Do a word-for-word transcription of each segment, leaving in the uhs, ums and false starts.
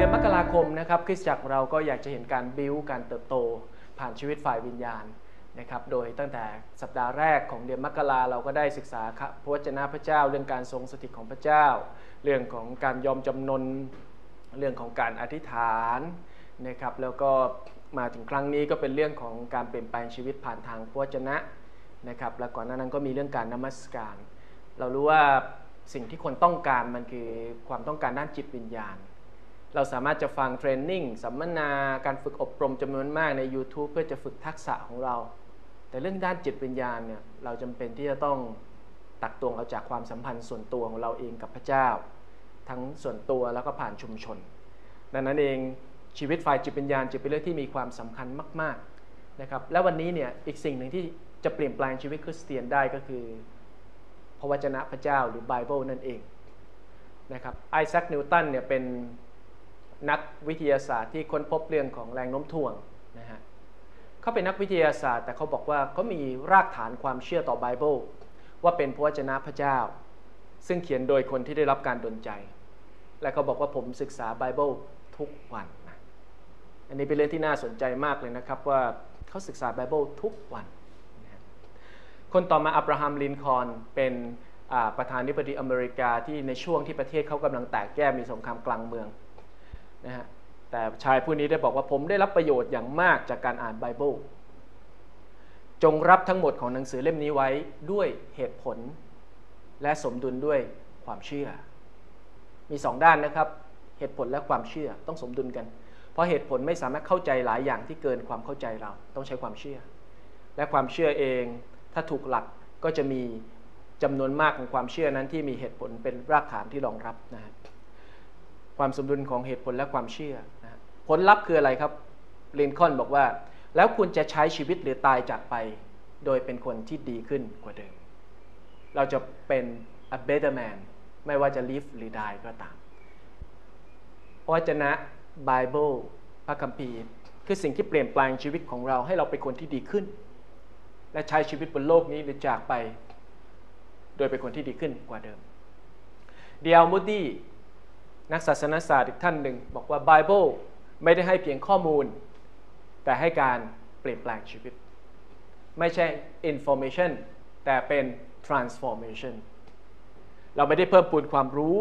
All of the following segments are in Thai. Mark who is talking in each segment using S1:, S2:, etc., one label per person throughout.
S1: ดือนมกราคมนะครับคริสตจักรเราก็อยากจะเห็นการบิ้วการเติบโตผ่านชีวิตฝ่ายวิญญาณนะครับโดยตั้งแต่สัปดาห์แรกของเดือนมกราเราก็ได้ศึกษาพระวจนะพระเจ้าเรื่องการทรงสถิตของพระเจ้าเรื่องของการยอมจำนนเรื่องของการอธิษฐานนะครับแล้วก็มาถึงครั้งนี้ก็เป็นเรื่องของการเปลี่ยนแปลงชีวิตผ่านทางพระวจนะนะครับและก่อนหน้านั้นก็มีเรื่องการนมัสการเรารู้ว่าสิ่งที่คนต้องการมันคือความต้องการด้านจิตวิญญาณเราสามารถจะฟังเทรนนิ่งสัมมนาการฝึกอบรมจำนวนมากใน YouTube เพื่อจะฝึกทักษะของเราแต่เรื่องด้านจิตวิญญาณเนี่ยเราจำเป็นที่จะต้องตักตวงเอาจากความสัมพันธ์ส่วนตัวของเราเองกับพระเจ้าทั้งส่วนตัวแล้วก็ผ่านชุมชนดังนั้นเองชีวิตฝ่ายจิตวิญญาณจะเป็นเรื่องที่มีความสำคัญมากๆนะครับและวันนี้เนี่ยอีกสิ่งหนึ่งที่จะเปลี่ยนแปลงชีวิตคริสเตียนได้ก็คือพระวจนะพระเจ้าหรือไบเบิลนั่นเองนะครับไอแซคนิวตันเนี่ยเป็นนักวิทยาศาสตร์ที่ค้นพบเรื่องของแรงโน้มถ่วงนะฮะเขาเป็นนักวิทยาศาสตร์แต่เขาบอกว่าเขามีรากฐานความเชื่อต่อไบเบิลว่าเป็นพระวจนะพระเจ้าซึ่งเขียนโดยคนที่ได้รับการดลใจและเขาบอกว่าผมศึกษาไบเบิลทุกวันนะอันนี้เป็นเรื่องที่น่าสนใจมากเลยนะครับว่าเขาศึกษาไบเบิลทุกวันนะคนต่อมาอับราฮัมลินคอล์นเป็นประธานาธิบดีอเมริกาที่ในช่วงที่ประเทศเขากำลังแตกแยกมีสงครามกลางเมืองนะฮะแต่ชายผู้นี้ได้บอกว่าผมได้รับประโยชน์อย่างมากจากการอ่านไบเบิลจงรับทั้งหมดของหนังสือเล่มนี้ไว้ด้วยเหตุผลและสมดุลด้วยความเชื่อมีสองด้านนะครับเหตุผลและความเชื่อต้องสมดุลกันเพราะเหตุผลไม่สามารถเข้าใจหลายอย่างที่เกินความเข้าใจเราต้องใช้ความเชื่อและความเชื่อเองถ้าถูกหลักก็จะมีจำนวนมากของความเชื่อนั้นที่มีเหตุผลเป็นรากฐานที่รองรับนะฮะความสมดุลของเหตุผลและความเชื่อนะผลลัพธ์คืออะไรครับลินคอล์นบอกว่าแล้วคุณจะใช้ชีวิตหรือตายจากไปโดยเป็นคนที่ดีขึ้นกว่าเดิมเราจะเป็น a better man ไม่ว่าจะ live หรือ die ก็ตามพระวจนะ Bible พระคัมภีร์คือสิ่งที่เปลี่ยนแปลงชีวิตของเราให้เราเป็นคนที่ดีขึ้นและใช้ชีวิตบนโลกนี้หรือจากไปโดยเป็นคนที่ดีขึ้นกว่าเดิมเดียลมูดี้นักศาสนศาสตร์อีกท่านหนึ่งบอกว่า Bible ไม่ได้ให้เพียงข้อมูลแต่ให้การเปลี่ยนแปลงชีวิตไม่ใช่ information แต่เป็น transformation เราไม่ได้เพิ่มพูนความรู้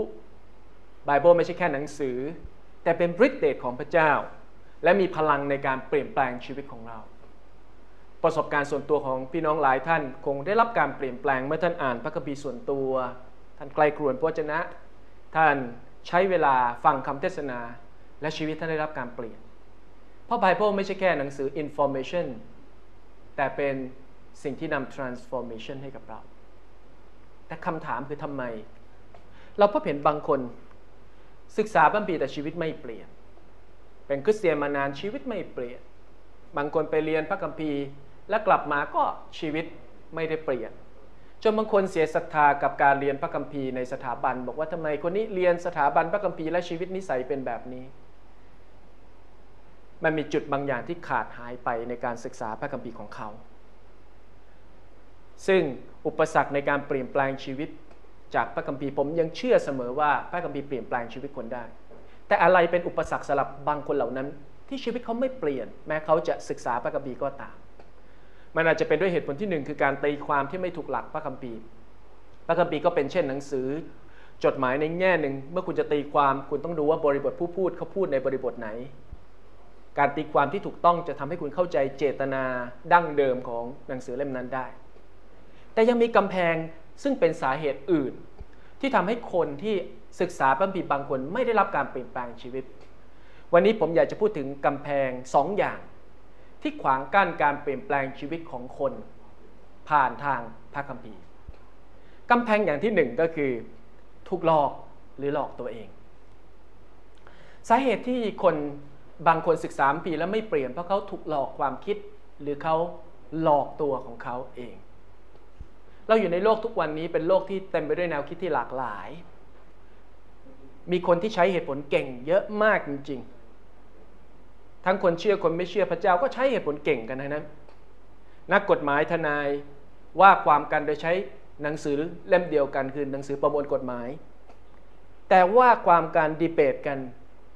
S1: Bible ไม่ใช่แค่หนังสือแต่เป็นฤทธิ์เดชของพระเจ้าและมีพลังในการเปลี่ยนแปลงชีวิตของเราประสบการณ์ส่วนตัวของพี่น้องหลายท่านคงได้รับการเปลี่ยนแปลงเมื่อท่านอ่านพระคัมภีร์ส่วนตัวท่านใกล้ครวญพระวจนะท่านใช้เวลาฟังคำเทศนาและชีวิตท่านได้รับการเปลี่ยนเพราะไบเบิลไม่ใช่แค่หนังสือ information แต่เป็นสิ่งที่นำ transformation ให้กับเราแต่คำถามคือทำไมเราพบเห็นบางคนศึกษาพระคัมภีร์แต่ชีวิตไม่เปลี่ยนเป็นคริสเตียนมานานชีวิตไม่เปลี่ยนบางคนไปเรียนพระคัมภีร์และกลับมาก็ชีวิตไม่ได้เปลี่ยนจนบางคนเสียศรัทธากับการเรียนพระคัมภีร์ในสถาบันบอกว่าทำไมคนนี้เรียนสถาบันพระคัมภีร์และชีวิตนิสัยเป็นแบบนี้มันมีจุดบางอย่างที่ขาดหายไปในการศึกษาพระคัมภีร์ของเขาซึ่งอุปสรรคในการเปลี่ยนแปลงชีวิตจากพระคัมภีร์ผมยังเชื่อเสมอว่าพระคัมภีร์เปลี่ยนแปลงชีวิตคนได้แต่อะไรเป็นอุปสรรคสำหรับบางคนเหล่านั้นที่ชีวิตเขาไม่เปลี่ยนแม้เขาจะศึกษาพระคัมภีร์ก็ตามมันอาจจะเป็นด้วยเหตุผลที่หนึ่งคือการตีความที่ไม่ถูกหลักพระคัมภีร์พระคัมภีร์ก็เป็นเช่นหนังสือจดหมายในแง่หนึ่งเมื่อคุณจะตีความคุณต้องดูว่าบริบทผู้พูดเขาพูดในบริบทไหนการตีความที่ถูกต้องจะทำให้คุณเข้าใจเจตนาดั้งเดิมของหนังสือเล่มนั้นได้แต่ยังมีกำแพงซึ่งเป็นสาเหตุอื่นที่ทำให้คนที่ศึกษาพระคัมภีร์บางคนไม่ได้รับการเปลี่ยนแปลงชีวิตวันนี้ผมอยากจะพูดถึงกำแพงสองอย่างที่ขวางกั้นการเปลี่ยนแปลงชีวิตของคนผ่านทางพระคัมภีร์กำแพงอย่างที่หนึ่งก็คือถูกหลอกหรือหลอกตัวเองสาเหตุที่คนบางคนศึกษาพระคัมภีร์แล้วไม่เปลี่ยนเพราะเขาถูกหลอกความคิดหรือเขาหลอกตัวของเขาเองเราอยู่ในโลกทุกวันนี้เป็นโลกที่เต็มไปด้วยแนวคิดที่หลากหลายมีคนที่ใช้เหตุผลเก่งเยอะมากจริงๆทั้งคนเชื่อคนไม่เชื่อพระเจ้าก็ใช้เหตุผลเก่งกันทั้งนั้นนักกฎหมายทนายว่าความกันโดยใช้หนังสือเล่มเดียวกันคือหนังสือประมวลกฎหมายแต่ว่าความการดีเบตกัน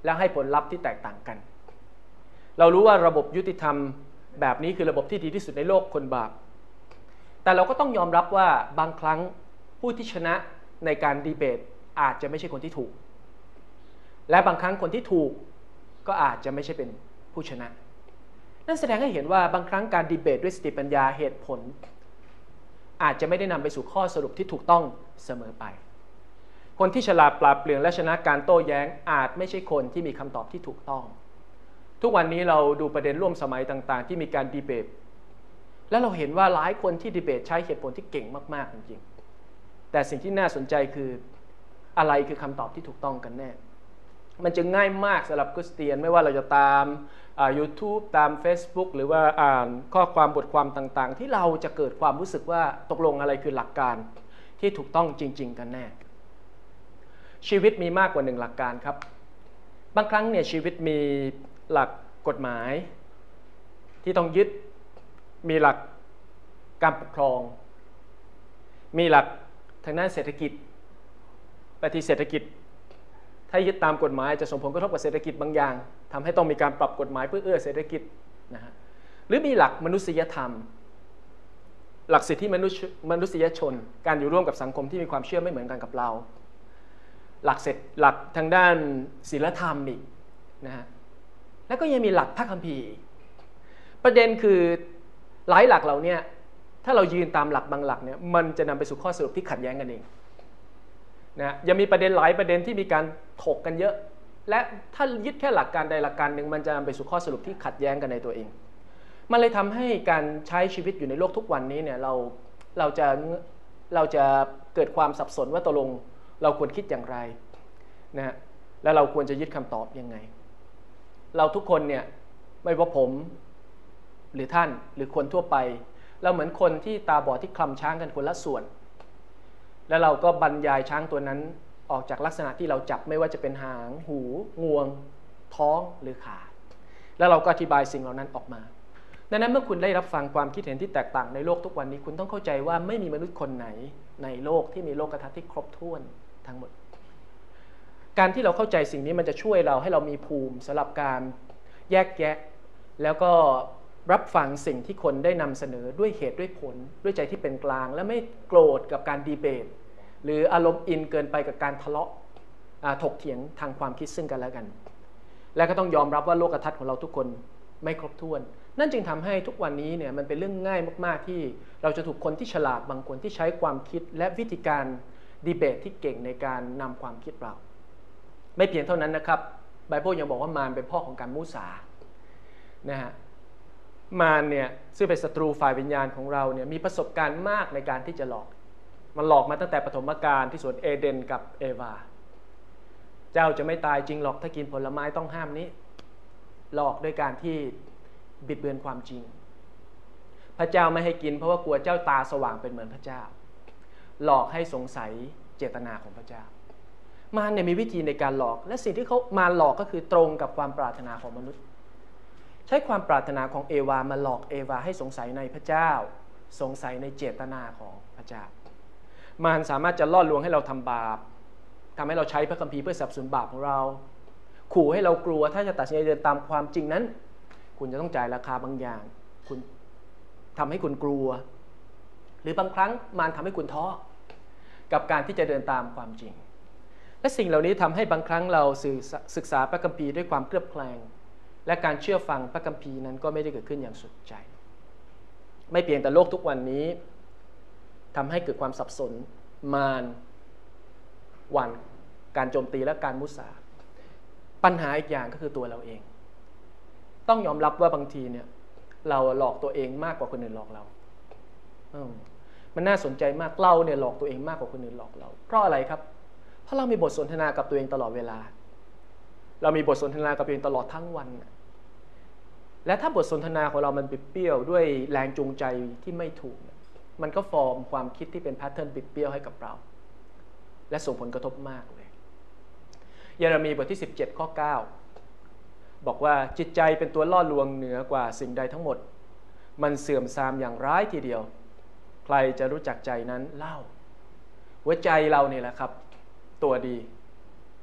S1: แล้วให้ผลลัพธ์ที่แตกต่างกันเรารู้ว่าระบบยุติธรรมแบบนี้คือระบบที่ดีที่สุดในโลกคนบาปแต่เราก็ต้องยอมรับว่าบางครั้งผู้ที่ชนะในการดีเบตอาจจะไม่ใช่คนที่ถูกและบางครั้งคนที่ถูกก็อาจจะไม่ใช่เป็นผู้ชนะนั่นแสดงให้เห็นว่าบางครั้งการดีเบตด้วยสติปัญญาเหตุผลอาจจะไม่ได้นำไปสู่ข้อสรุปที่ถูกต้องเสมอไปคนที่ฉลาดปราดเปรื่องและชนะการโต้แย้งอาจไม่ใช่คนที่มีคำตอบที่ถูกต้องทุกวันนี้เราดูประเด็นร่วมสมัยต่างๆที่มีการดีเบตและเราเห็นว่าหลายคนที่ดีเบตใช้เหตุผลที่เก่งมากๆจริงๆแต่สิ่งที่น่าสนใจคืออะไรคือคำตอบที่ถูกต้องกันแน่มันจึงง่ายมากสำหรับคริสเตียนไม่ว่าเราจะตามยูทูบตาม Facebook หรือว่าอ่านข้อความบทความต่างๆที่เราจะเกิดความรู้สึกว่าตกลงอะไรคือหลักการที่ถูกต้องจริงๆกันแน่ชีวิตมีมากกว่าหนึ่งหลักการครับบางครั้งเนี่ยชีวิตมีหลักกฎหมายที่ต้องยึดมีหลักการปกครองมีหลักทางด้านเศรษฐกิจปฏิเศรษฐกิจถ้ายึดตามกฎหมายจะส่งผลกระทบกับเศรษฐกิจบางอย่างทำให้ต้องมีการปรับกฎหมายเพื่อเอื้อเศรษฐกิจนะฮะหรือมีหลักมนุษยธรรมหลักสิทธิมนุษยมนุษยชนการอยู่ร่วมกับสังคมที่มีความเชื่อไม่เหมือนกันกับเราหลักเสร็จหลักทางด้านศีลธรรมอีกนะฮะแล้วก็ยังมีหลักพระคัมภีร์ประเด็นคือหลายหลักเหล่านี้ถ้าเรายืนตามหลักบางหลักเนี่ยมันจะนำไปสู่ข้อสรุปที่ขัดแย้งกันเองนะยังมีประเด็นหลายประเด็นที่มีการถกกันเยอะและถ้ายึดแค่หลักการใดหลักการหนึ่งมันจะนำไปสู่ข้อสรุปที่ขัดแย้งกันในตัวเองมันเลยทำให้การใช้ชีวิตอยู่ในโลกทุกวันนี้เนี่ยเราเราจะเราจะเกิดความสับสนว่าตกลงเราควรคิดอย่างไรนะและเราควรจะยึดคำตอบยังไงเราทุกคนเนี่ยไม่ว่าผมหรือท่านหรือคนทั่วไปเราเหมือนคนที่ตาบอดที่คลำช้างกันคนละส่วนแล้วเราก็บรรยายช้างตัวนั้นออกจากลักษณะที่เราจับไม่ว่าจะเป็นหางหูงวงท้องหรือขาแล้วเราก็อธิบายสิ่งเหล่านั้นออกมาดังนั้นเมื่อคุณได้รับฟังความคิดเห็นที่แตกต่างในโลกทุกวันนี้คุณต้องเข้าใจว่าไม่มีมนุษย์คนไหนในโลกที่มีโลกทัศน์ที่ครบถ้วนทั้งหมดการที่เราเข้าใจสิ่งนี้มันจะช่วยเราให้เรามีภูมิสำหรับการแยกแยะแล้วก็รับฟังสิ่งที่คนได้นำเสนอด้วยเหตุด้วยผลด้วยใจที่เป็นกลางและไม่โกรธกับการดีเบตหรืออารมณ์อินเกินไปกับการทะเลาะถกเถียงทางความคิดซึ่งกันและกันและก็ต้องยอมรับว่าโลกทัศน์ของเราทุกคนไม่ครบถ้วนนั่นจึงทำให้ทุกวันนี้เนี่ยมันเป็นเรื่องง่ายมากๆที่เราจะถูกคนที่ฉลาดบางคนที่ใช้ความคิดและวิธีการดีเบตที่เก่งในการนำความคิดเราไม่เพียงเท่านั้นนะครับไบเบิลยังบอกว่ามารเป็นพ่อของการมุสานะฮะมารเนี่ยซึ่งเป็นศัตรูฝ่ายวิญญาณของเราเนี่ยมีประสบการณ์มากในการที่จะหลอกมันหลอกมาตั้งแต่ปฐมกาลที่สวนเอเดนกับเอวาเจ้าจะไม่ตายจริงหรอกถ้ากินผลไม้ต้องห้ามนี้หลอกด้วยการที่บิดเบือนความจริงพระเจ้าไม่ให้กินเพราะว่ากลัวเจ้าตาสว่างเป็นเหมือนพระเจ้าหลอกให้สงสัยเจตนาของพระเจ้ามารเนี่ยมีวิธีในการหลอกและสิ่งที่เขามาหลอกก็คือตรงกับความปรารถนาของมนุษย์ใช้ความปรารถนาของเอวามาหลอกเอวาให้สงสัยในพระเจ้าสงสัยในเจตนาของพระเจ้ามารสามารถจะล่อลวงให้เราทำบาปทำให้เราใช้พระคัมภีร์เพื่อสนับสนุนบาปของเราขู่ให้เรากลัวถ้าจะตัดสินใจเดินตามความจริงนั้นคุณจะต้องจ่ายราคาบางอย่างคุณทำให้คุณกลัวหรือบางครั้งมารทำให้คุณท้อกับการที่จะเดินตามความจริงและสิ่งเหล่านี้ทำให้บางครั้งเราศึกษาพระคัมภีร์ด้วยความเคลือบแคลงและการเชื่อฟังพระคัมภีร์นั้นก็ไม่ได้เกิดขึ้นอย่างสุดใจไม่เพียงแต่โลกทุกวันนี้ทำให้เกิดความสับสนมารหวั่นการโจมตีและการมุสาปัญหาอีกอย่างก็คือตัวเราเองต้องยอมรับว่าบางทีเนี่ยเราหลอกตัวเองมากกว่าคนอื่นหลอกเรามันน่าสนใจมากเราเนี่ยหลอกตัวเองมากกว่าคนอื่นหลอกเราเพราะอะไรครับเพราะเรามีบทสนทนากับตัวเองตลอดเวลาเรามีบทสนทนากับตัวเองตลอดทั้งวันและถ้าบทสนทนาของเรามันบิดเบี้ยวด้วยแรงจูงใจที่ไม่ถูกมันก็ฟอร์มความคิดที่เป็นแพทเทิร์นบิดเบี้ยวให้กับเราและส่งผลกระทบมากเลยเยเรมีบทที่สิบเจ็ดข้อเก้าบอกว่าจิตใจเป็นตัวล่อลวงเหนือกว่าสิ่งใดทั้งหมดมันเสื่อมทรามอย่างร้ายทีเดียวใครจะรู้จักใจนั้นเล่าหัวใจเราเนี่ยแหละครับตัวดี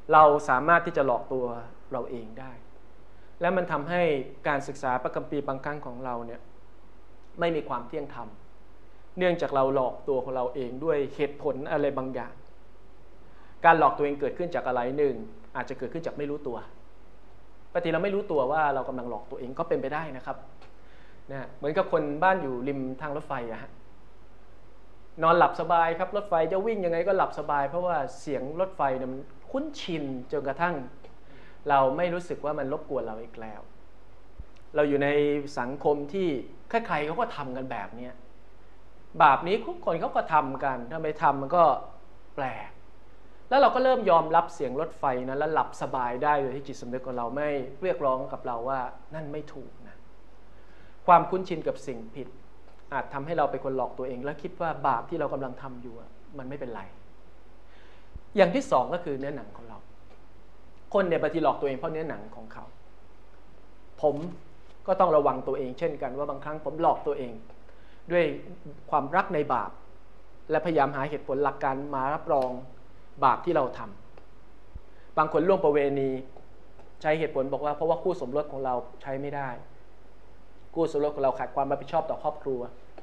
S1: เราสามารถที่จะหลอกตัวเราเองได้และมันทำให้การศึกษาพระคัมภีร์บางครั้งของเราเนี่ยไม่มีความเที่ยงธรรมเนื่องจากเราหลอกตัวของเราเองด้วยเหตุผลอะไรบางอย่างการหลอกตัวเองเกิดขึ้นจากอะไรหนึ่งอาจจะเกิดขึ้นจากไม่รู้ตัวบางทีเราไม่รู้ตัวว่าเรากำลังหลอกตัวเองก็เป็นไปได้นะครับนะเหมือนกับคนบ้านอยู่ริมทางรถไฟอะฮะนอนหลับสบายครับรถไฟจะวิ่งยังไงก็หลับสบายเพราะว่าเสียงรถไฟเนี่ยมันคุ้นชินจนกระทั่งเราไม่รู้สึกว่ามันรบกวนเราอีกแล้วเราอยู่ในสังคมที่ใครๆเขาก็ทำกันแบบนี้บาปนี้ทุกคนเขาก็ทำกันถ้าไม่ทำมันก็แปลกแล้วเราก็เริ่มยอมรับเสียงรถไฟนะแล้วหลับสบายได้โดยที่จิตสำนึกของเราไม่เรียกร้องกับเราว่านั่นไม่ถูกนะความคุ้นชินกับสิ่งผิดอาจทำให้เราเป็นคนหลอกตัวเองและคิดว่าบาปที่เรากำลังทำอยู่มันไม่เป็นไรอย่างที่สองก็คือเนื้อหนังของเราคนเนี่ยบางทีหลอกตัวเองเพราะเนื้อหนังของเขาผมก็ต้องระวังตัวเองเช่นกันว่าบางครั้งผมหลอกตัวเองด้วยความรักในบาปและพยายามหาเหตุผลหลักการมารับรองบาปที่เราทำบางคนล่วงประเวณีใช้เหตุผลบอกว่าเพราะว่าคู่สมรสของเราใช้ไม่ได้คู่สมรสของเราขาดความรับผิดชอบต่อครอบครัว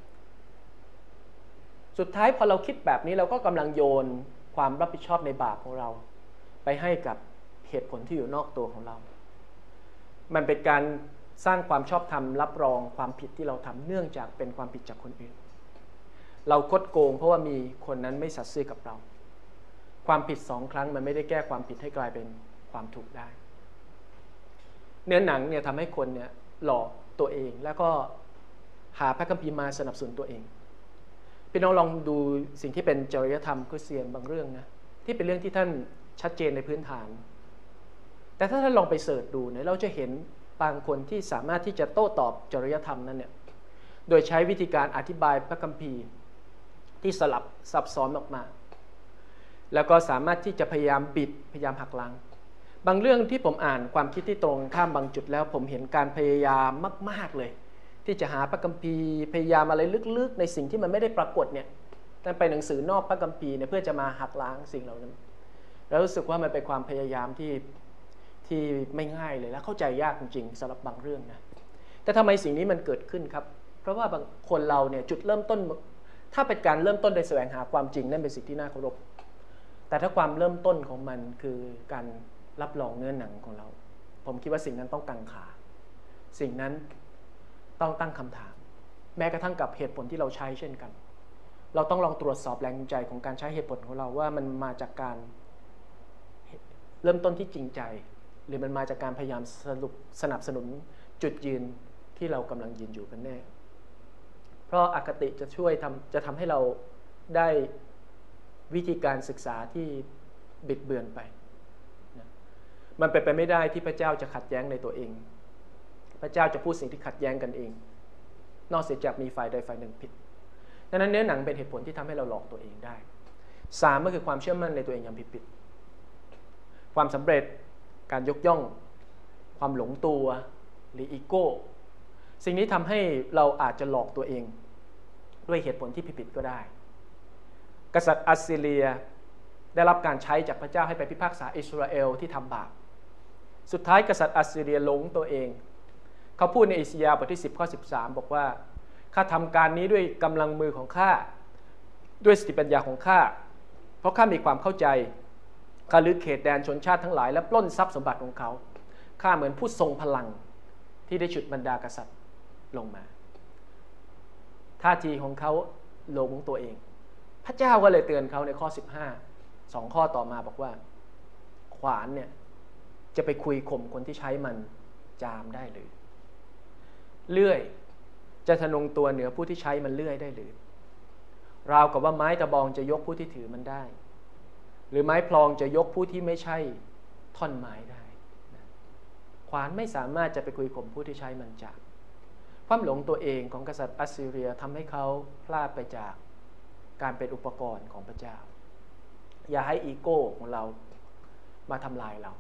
S1: สุดท้ายพอเราคิดแบบนี้เราก็กำลังโยนความรับผิดชอบในบาปของเราไปให้กับเหตุผลที่อยู่นอกตัวของเรามันเป็นการสร้างความชอบธรรมรับรองความผิดที่เราทำเนื่องจากเป็นความผิดจากคนอื่นเราคดโกงเพราะว่ามีคนนั้นไม่สัตย์ซื่อกับเราความผิดสองครั้งมันไม่ได้แก้ความผิดให้กลายเป็นความถูกได้เนื้อหนังเนี่ยทำให้คนเนี่ยหลอกตัวเองแล้วก็หาพระคัมภีร์มาสนับสนุนตัวเองพี่น้องลองดูสิ่งที่เป็นจริยธรรมคริสเตียนบางเรื่องนะที่เป็นเรื่องที่ท่านชัดเจนในพื้นฐานแต่ถ้าท่านลองไปเสิร์ชดูเนี่ยเราจะเห็นบางคนที่สามารถที่จะโต้ตอบจริยธรรมนั้นเนี่ยโดยใช้วิธีการอธิบายพระคัมภีร์ที่สลับซับซ้อนออกมาแล้วก็สามารถที่จะพยายามบิดพยายามหักล้างบางเรื่องที่ผมอ่านความคิดที่ตรงข้ามบางจุดแล้วผมเห็นการพยายามมากๆเลยที่จะหาพระคัมภีร์พยายามอะไรลึกๆในสิ่งที่มันไม่ได้ปรากฏเนี่ยนั่นไปหนังสือนอกพระคัมภีร์เนี่ยเพื่อจะมาหักล้างสิ่งเหล่านั้นแล้วรู้สึกว่ามันเป็นความพยายามที่ที่ไม่ง่ายเลยและเข้าใจยากจริงๆสำหรับบางเรื่องนะแต่ทำไมสิ่งนี้มันเกิดขึ้นครับเพราะว่าบางคนเราเนี่ยจุดเริ่มต้นถ้าเป็นการเริ่มต้นโดยแสวงหาความจริงนั่นเป็นสิ่งที่น่าเคารพแต่ถ้าความเริ่มต้นของมันคือการรับรองเนื้อหนังของเราผมคิดว่าสิ่งนั้นต้องกังขาสิ่งนั้นต้องตั้งคำถามแม้กระทั่งกับเหตุผลที่เราใช้เช่นกันเราต้องลองตรวจสอบแรงจูงใจของการใช้เหตุผลของเราว่ามันมาจากการเริ่มต้นที่จริงใจหรือมันมาจากการพยายามสรุปสนับสนุนจุดยืนที่เรากำลังยืนอยู่กันแน่เพราะอคติจะช่วยทำจะทำให้เราได้วิธีการศึกษาที่บิดเบือนไปนะมันเป็นไปไม่ได้ที่พระเจ้าจะขัดแย้งในตัวเองพระเจ้าจะพูดสิ่งที่ขัดแย้งกันเองนอกเสียจากมีฝ่ายใดฝ่ายหนึ่งผิดดังนั้นเนื้อหนังเป็นเหตุผลที่ทำให้เราหลอกตัวเองได้สามก็คือความเชื่อมั่นในตัวเองอย่างผิดๆความสำเร็จการยกย่องความหลงตัวหรืออีโก้สิ่งนี้ทำให้เราอาจจะหลอกตัวเองด้วยเหตุผลที่ผิดๆก็ได้กษัตริย์อัสซีเรียได้รับการใช้จากพระเจ้าให้ไปพิพากษาอิสราเอลที่ทำบาปสุดท้ายกษัตริย์อัสซีเรียหลงตัวเองเขาพูดในอิสยาห์บทที่สิบข้อสิบสามบอกว่าข้าทำการนี้ด้วยกำลังมือของข้าด้วยสติปัญญาของข้าเพราะข้ามีความเข้าใจข้าลึกเขตแดนชนชาติทั้งหลายและปล้นทรัพย์สมบัติของเขาข้าเหมือนผู้ทรงพลังที่ได้ฉุดบรรดากษัตริย์ลงมาท่าทีของเขาหลงตัวเองพระเจ้าก็เลยเตือนเขาในข้อสิบห้าสองข้อต่อมาบอกว่าขวานเนี่ยจะไปคุยข่มคนที่ใช้มันจามได้หรือเลื่อยจะทะนงตัวเหนือผู้ที่ใช้มันเลื่อยได้หรือราวกับว่าไม้ตะบองจะยกผู้ที่ถือมันได้หรือไม้พลองจะยกผู้ที่ไม่ใช่ท่อนไม้ได้ขวานไม่สามารถจะไปคุยข่มผู้ที่ใช้มันจามความหลงตัวเองของกษัตริย์อัสซีเรียทำให้เขาพลาดไปจากการเป็นอุปกรณ์ของพระเจ้าอย่าให้อีโก้ของเรามาทำลายเรา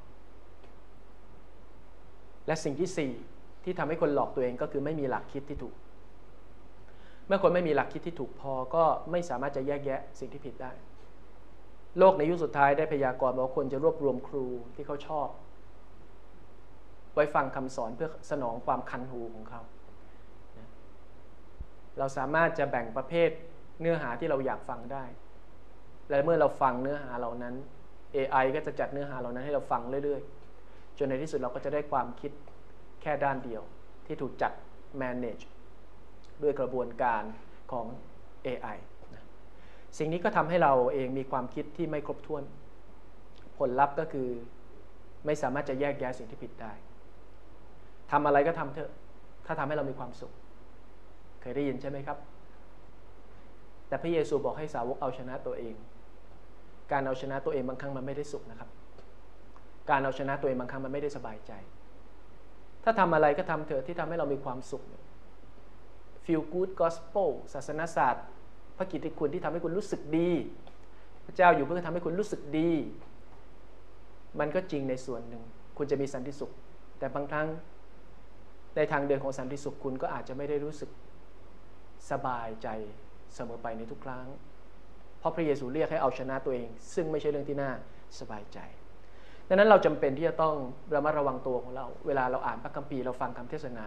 S1: และสิ่งที่สี่ที่ทำให้คนหลอกตัวเองก็คือไม่มีหลักคิดที่ถูกเมื่อคนไม่มีหลักคิดที่ถูกพอก็ไม่สามารถจะแยกแยะสิ่งที่ผิดได้โลกในยุคสุดท้ายได้พยากรณ์ว่าคนจะรวบรวมครูที่เขาชอบไว้ฟังคำสอนเพื่อสนองความคันหูของเขาเราสามารถจะแบ่งประเภทเนื้อหาที่เราอยากฟังได้และเมื่อเราฟังเนื้อหาเหล่านั้น เอ ไอ ก็จะจัดเนื้อหาเหล่านั้นให้เราฟังเรื่อยๆจนในที่สุดเราก็จะได้ความคิดแค่ด้านเดียวที่ถูกจัด manage ด้วยกระบวนการของ เอ ไอ สิ่งนี้ก็ทำให้เราเองมีความคิดที่ไม่ครบถ้วนผลลัพธ์ก็คือไม่สามารถจะแยกแยะสิ่งที่ผิดได้ทำอะไรก็ทำเถอะถ้าทำให้เรามีความสุขเคยได้ยินใช่ไหมครับแต่พระเยซูบอกให้สาวกเอาชนะตัวเองการเอาชนะตัวเองบางครั้งมันไม่ได้สุขนะครับการเอาชนะตัวเองบางครั้งมันไม่ได้สบายใจถ้าทำอะไรก็ทำเถอะที่ทำให้เรามีความสุข feel good gospel ศาสนศาสตร์พระกิตติคุณที่ทำให้คุณรู้สึกดีพระเจ้าอยู่เพื่อทำให้คุณรู้สึกดีมันก็จริงในส่วนหนึ่งคุณจะมีสันติสุขแต่บางครั้งในทางเดินของสันติสุขคุณก็อาจจะไม่ได้รู้สึกสบายใจเสมอไปในทุกครั้งเพราะพระเยซูเรียกให้เอาชนะตัวเองซึ่งไม่ใช่เรื่องที่น่าสบายใจดังนั้นเราจำเป็นที่จะต้องระมัดระวังตัวของเราเวลาเราอ่านพระคัมภีร์เราฟังคำเทศนา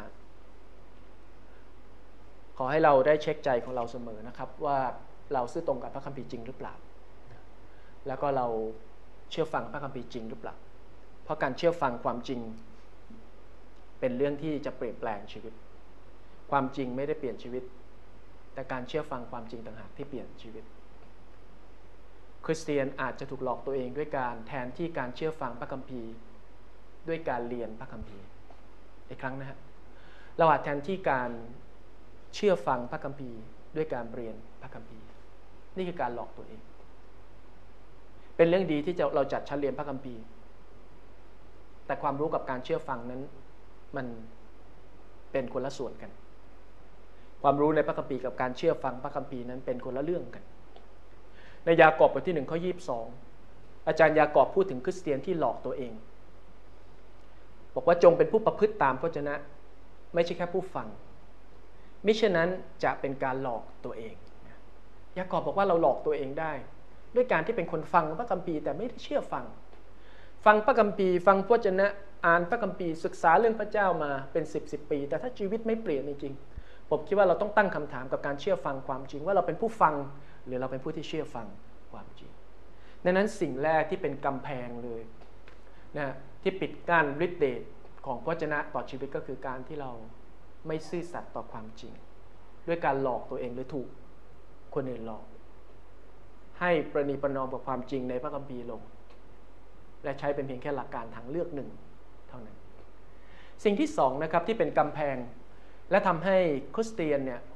S1: ขอให้เราได้เช็คใจของเราเสมอนะครับว่าเราซื่อตรงกับพระคัมภีร์จริงหรือเปล่าแล้วก็เราเชื่อฟังพระคัมภีร์จริงหรือเปล่าเพราะการเชื่อฟังความจริงเป็นเรื่องที่จะเปลี่ยนแปลงชีวิตความจริงไม่ได้เปลี่ยนชีวิตแต่การเชื่อฟังความจริงต่างหากที่เปลี่ยนชีวิตคริสเตียนอาจจะถูกหลอกตัวเองด้วยการแทนที่การเชื่อฟังพระคัมภีร์ด้วยการเรียนพระคัมภีร์อีกครั้งนะฮะเราอาจแทนที่การเชื่อฟังพระคัมภีร์ด้วยการเรียนพระคัมภีร์นี่คือการหลอกตัวเองเป็นเรื่องดีที่เราจัดชั้นเรียนพระคัมภีร์แต่ความรู้กับการเชื่อฟังนั้นมันเป็นคนละส่วนกันความรู้ในพระคัมภีร์กับการเชื่อฟังพระคัมภีร์นั้นเป็นคนละเรื่องกันในยากอบบทที่หนึ่งข้อยี่สิบสองอาจารย์ยากอบพูดถึงคริสเตียนที่หลอกตัวเองบอกว่าจงเป็นผู้ประพฤติตามพระวจนะไม่ใช่แค่ผู้ฟังมิฉะนั้นจะเป็นการหลอกตัวเองยากอบบอกว่าเราหลอกตัวเองได้ด้วยการที่เป็นคนฟังพระคัมภีร์แต่ไม่ได้เชื่อฟังฟังพระคัมภีร์ฟังพระวจนะอ่านพระคัมภีร์ศึกษาเรื่องพระเจ้ามาเป็นสิบสิบปีแต่ถ้าชีวิตไม่เปลี่ยนจริงๆผมคิดว่าเราต้องตั้งคำถามกับการเชื่อฟังความจริงว่าเราเป็นผู้ฟังหรือเราเป็นผู้ที่เชื่อฟังความจริงดังนั้นสิ่งแรกที่เป็นกำแพงเลยนะที่ปิดกั้นฤทธิ์เดชของพระวจนะต่อชีวิตก็คือการที่เราไม่ซื่อสัตย์ต่อความจริงด้วยการหลอกตัวเองหรือถูกคนอื่นหลอกให้ประนีประนอมกับความจริงในพระคัมภีร์ลงและใช้เป็นเพียงแค่หลักการทางเลือกหนึ่งเท่านั้นสิ่งที่สองนะครับที่เป็นกำแพงและทำให้คริสเตียนเนี่ย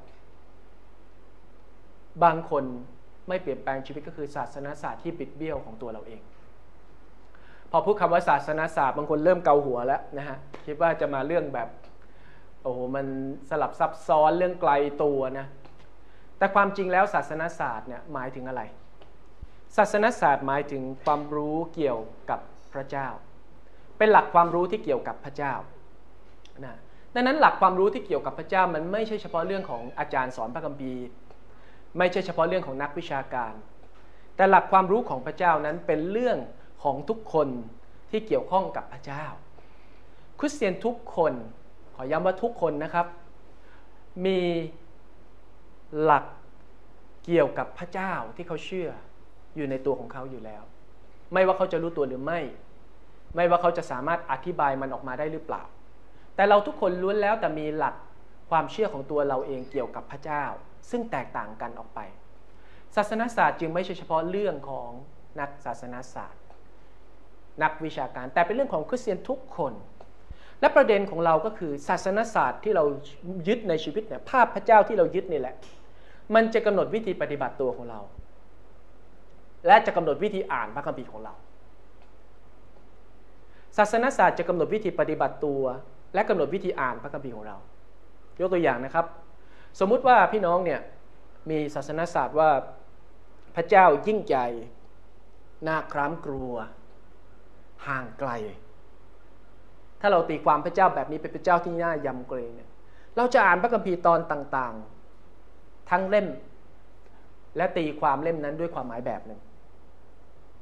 S1: บางคนไม่เปลี่ยนแปลงชีวิตก็คือศาสนศาสตร์ที่บิดเบี้ยวของตัวเราเองพอพูดคำว่าศาสนศาสตร์บางคนเริ่มเกาหัวแล้วนะฮะคิดว่าจะมาเรื่องแบบโอ้โหมันสลับซับซ้อนเรื่องไกลตัวนะแต่ความจริงแล้วศาสนศาสตร์เนี่ยหมายถึงอะไรศาสนศาสตร์หมายถึงความรู้เกี่ยวกับพระเจ้าเป็นหลักความรู้ที่เกี่ยวกับพระเจ้านะดังนั้นหลักความรู้ที่เกี่ยวกับพระเจ้ามันไม่ใช่เฉพาะเรื่องของอาจารย์สอนพระคัมภีร์ไม่ใช่เฉพาะเรื่องของนักวิชาการแต่หลักความรู้ของพระเจ้านั้นเป็นเรื่องของทุกคนที่เกี่ยวข้องกับพระเจ้าคริสเตียนทุกคนขอย้ำว่าทุกคนนะครับมีหลักเกี่ยวกับพระเจ้าที่เขาเชื่ออยู่ในตัวของเขาอยู่แล้วไม่ว่าเขาจะรู้ตัวหรือไม่ไม่ว่าเขาจะสามารถอธิบายมันออกมาได้หรือเปล่าแต่เราทุกคนล้วนแล้วแต่มีหลักความเชื่อของตัวเราเองเกี่ยวกับพระเจ้าซึ่งแตกต่างกันออกไปศาสนศาสตร์จึงไม่ใช่เฉพาะเรื่องของนักศาสนศาสตร์นักวิชาการแต่เป็นเรื่องของคริสเตียนทุกคนและประเด็นของเราก็คือศาสนศาสตร์ที่เรายึดในชีวิตเนี่ยภาพพระเจ้าที่เรายึดนี่แหละมันจะกำหนดวิธีปฏิบัติตัวของเราและจะกำหนดวิธีอ่านพระคัมภีร์ของเราศาสนศาสตร์จะกำหนดวิธีปฏิบัติตัวและกำหนดวิธีอ่านพระคัมภีร์ของเรายกตัวอย่างนะครับสมมุติว่าพี่น้องเนี่ยมีศาสนศาสตร์ว่าพระเจ้ายิ่งใหญ่น่าคร้ำกลัวห่างไกลถ้าเราตีความพระเจ้าแบบนี้เป็นพระเจ้าที่น่ายำเกรงเนี่ยเราจะอ่านพระคัมภีร์ตอนต่างๆทั้งเล่มและตีความเล่มนั้นด้วยความหมายแบบหนึ่ง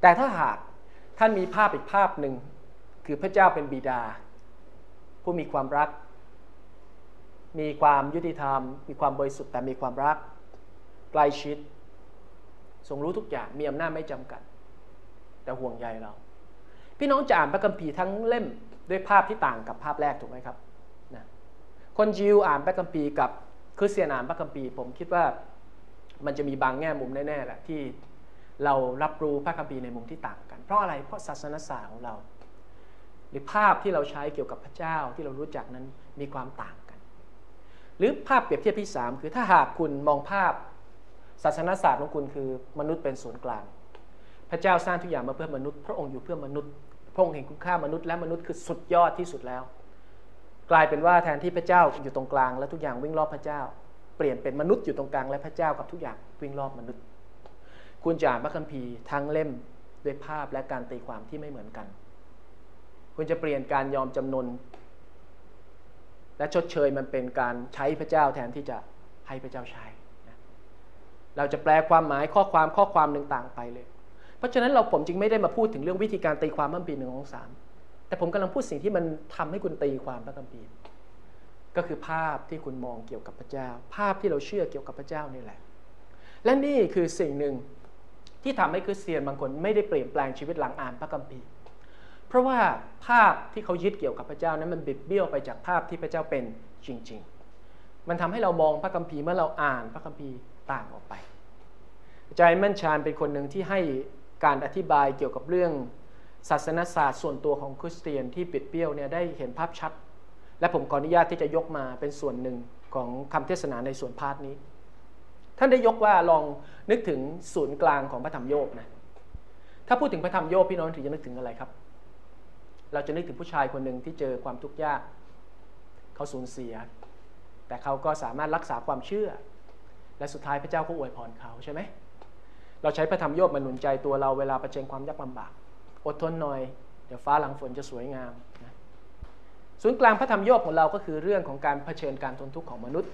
S1: แต่ถ้าหากท่านมีภาพอีกภาพหนึ่งคือพระเจ้าเป็นบิดาผู้มีความรักมีความยุติธรรมมีความบริสุทธิ์แต่มีความรักใกล้ชิดทรงรู้ทุกอย่างมีอำนาจไม่จำกัดแต่ห่วงใยเราพี่น้องจะอ่านพระคัมภีร์ทั้งเล่มด้วยภาพที่ต่างกับภาพแรกถูกไหมครับนะคนยิวอ่านพระคัมภีร์กับคริสเตียนอ่านพระคัมภีร์ผมคิดว่ามันจะมีบางแง่มุมแน่ๆแหละที่เรารับรู้พระคัมภีร์ในมุมที่ต่างกันเพราะอะไรเพราะศาสนศาสตร์ของเราหรือภาพที่เราใช้เกี่ยวกับพระเจ้าที่เรารู้จักนั้นมีความต่างกันหรือภาพเปรียบเทียบที่สามคือถ้าหากคุณมองภาพศาสนศาสตร์ของคุณคือมนุษย์เป็นศูนย์กลางพระเจ้าสร้างทุกอย่างมาเพื่อมนุษย์พระองค์อยู่เพื่อมนุษย์พระองค์เห็นคุณค่ามนุษย์และมนุษย์คือสุดยอดที่สุดแล้วกลายเป็นว่าแทนที่พระเจ้าอยู่ตรงกลางและทุกอย่างวิ่งรอบพระเจ้าเปลี่ยนเป็นมนุษย์อยู่ตรงกลางและพระเจ้ากับทุกอย่างวิ่งรอบมนุษย์คุณจะอ่านพระคัมภีร์ทั้งเล่มด้วยภาพและการตีความที่ไม่เหมือนกันคุณจะเปลี่ยนการยอมจำนนและชดเชยมันเป็นการใช้พระเจ้าแทนที่จะให้พระเจ้าใช้นะเราจะแปลความหมายข้อความข้อความหนึ่งต่างไปเลยเพราะฉะนั้นเราผมจึงไม่ได้มาพูดถึงเรื่องวิธีการตีความพระคัมภีร์หนึ่งของสามแต่ผมกำลังพูดสิ่งที่มันทำให้คุณตีความพระคัมภีร์ก็คือภาพที่คุณมองเกี่ยวกับพระเจ้าภาพที่เราเชื่อเกี่ยวกับพระเจ้านี่แหละและนี่คือสิ่งหนึ่งที่ทำให้คริสเตียนบางคนไม่ได้เปลี่ยนแปลงชีวิตหลังอ่านพระคัมภีร์เพราะว่าภาพที่เขายึดเกี่ยวกับพระเจ้านั้นมันบิดเบี้ยวไปจากภาพที่พระเจ้าเป็นจริงๆมันทำให้เรามองพระคัมภีร์เมื่อเราอ่านพระคัมภีร์ต่างออกไปอาจารย์มั่นชานเป็นคนหนึ่งที่ให้การอธิบายเกี่ยวกับเรื่องศาสนศาสตร์ส่วนตัวของคริสเตียนที่บิดเบี้ยวเนี่ยได้เห็นภาพชัดและผมขออนุญาตที่จะยกมาเป็นส่วนหนึ่งของคำเทศนาในส่วนพาร์ทนี้ท่านได้ยกว่าลองนึกถึงศูนย์กลางของพระธรรมโยบนะถ้าพูดถึงพระธรรมโยบพี่น้องถึงจะนึกถึงอะไรครับเราจะนึกถึงผู้ชายคนหนึ่งที่เจอความทุกข์ยากเขาสูญเสียแต่เขาก็สามารถรักษาความเชื่อและสุดท้ายพระเจ้าก็อวยพรเขาใช่ไหมเราใช้พระธรรมโยบมาหนุนใจตัวเราเวลาเผชิญความยากลำบากอดทนหน่อยเดี๋ยวฟ้าหลังฝนจะสวยงามนะศูนย์กลางพระธรรมโยบของเราก็คือเรื่องของการเผชิญการทนทุกข์ของมนุษย์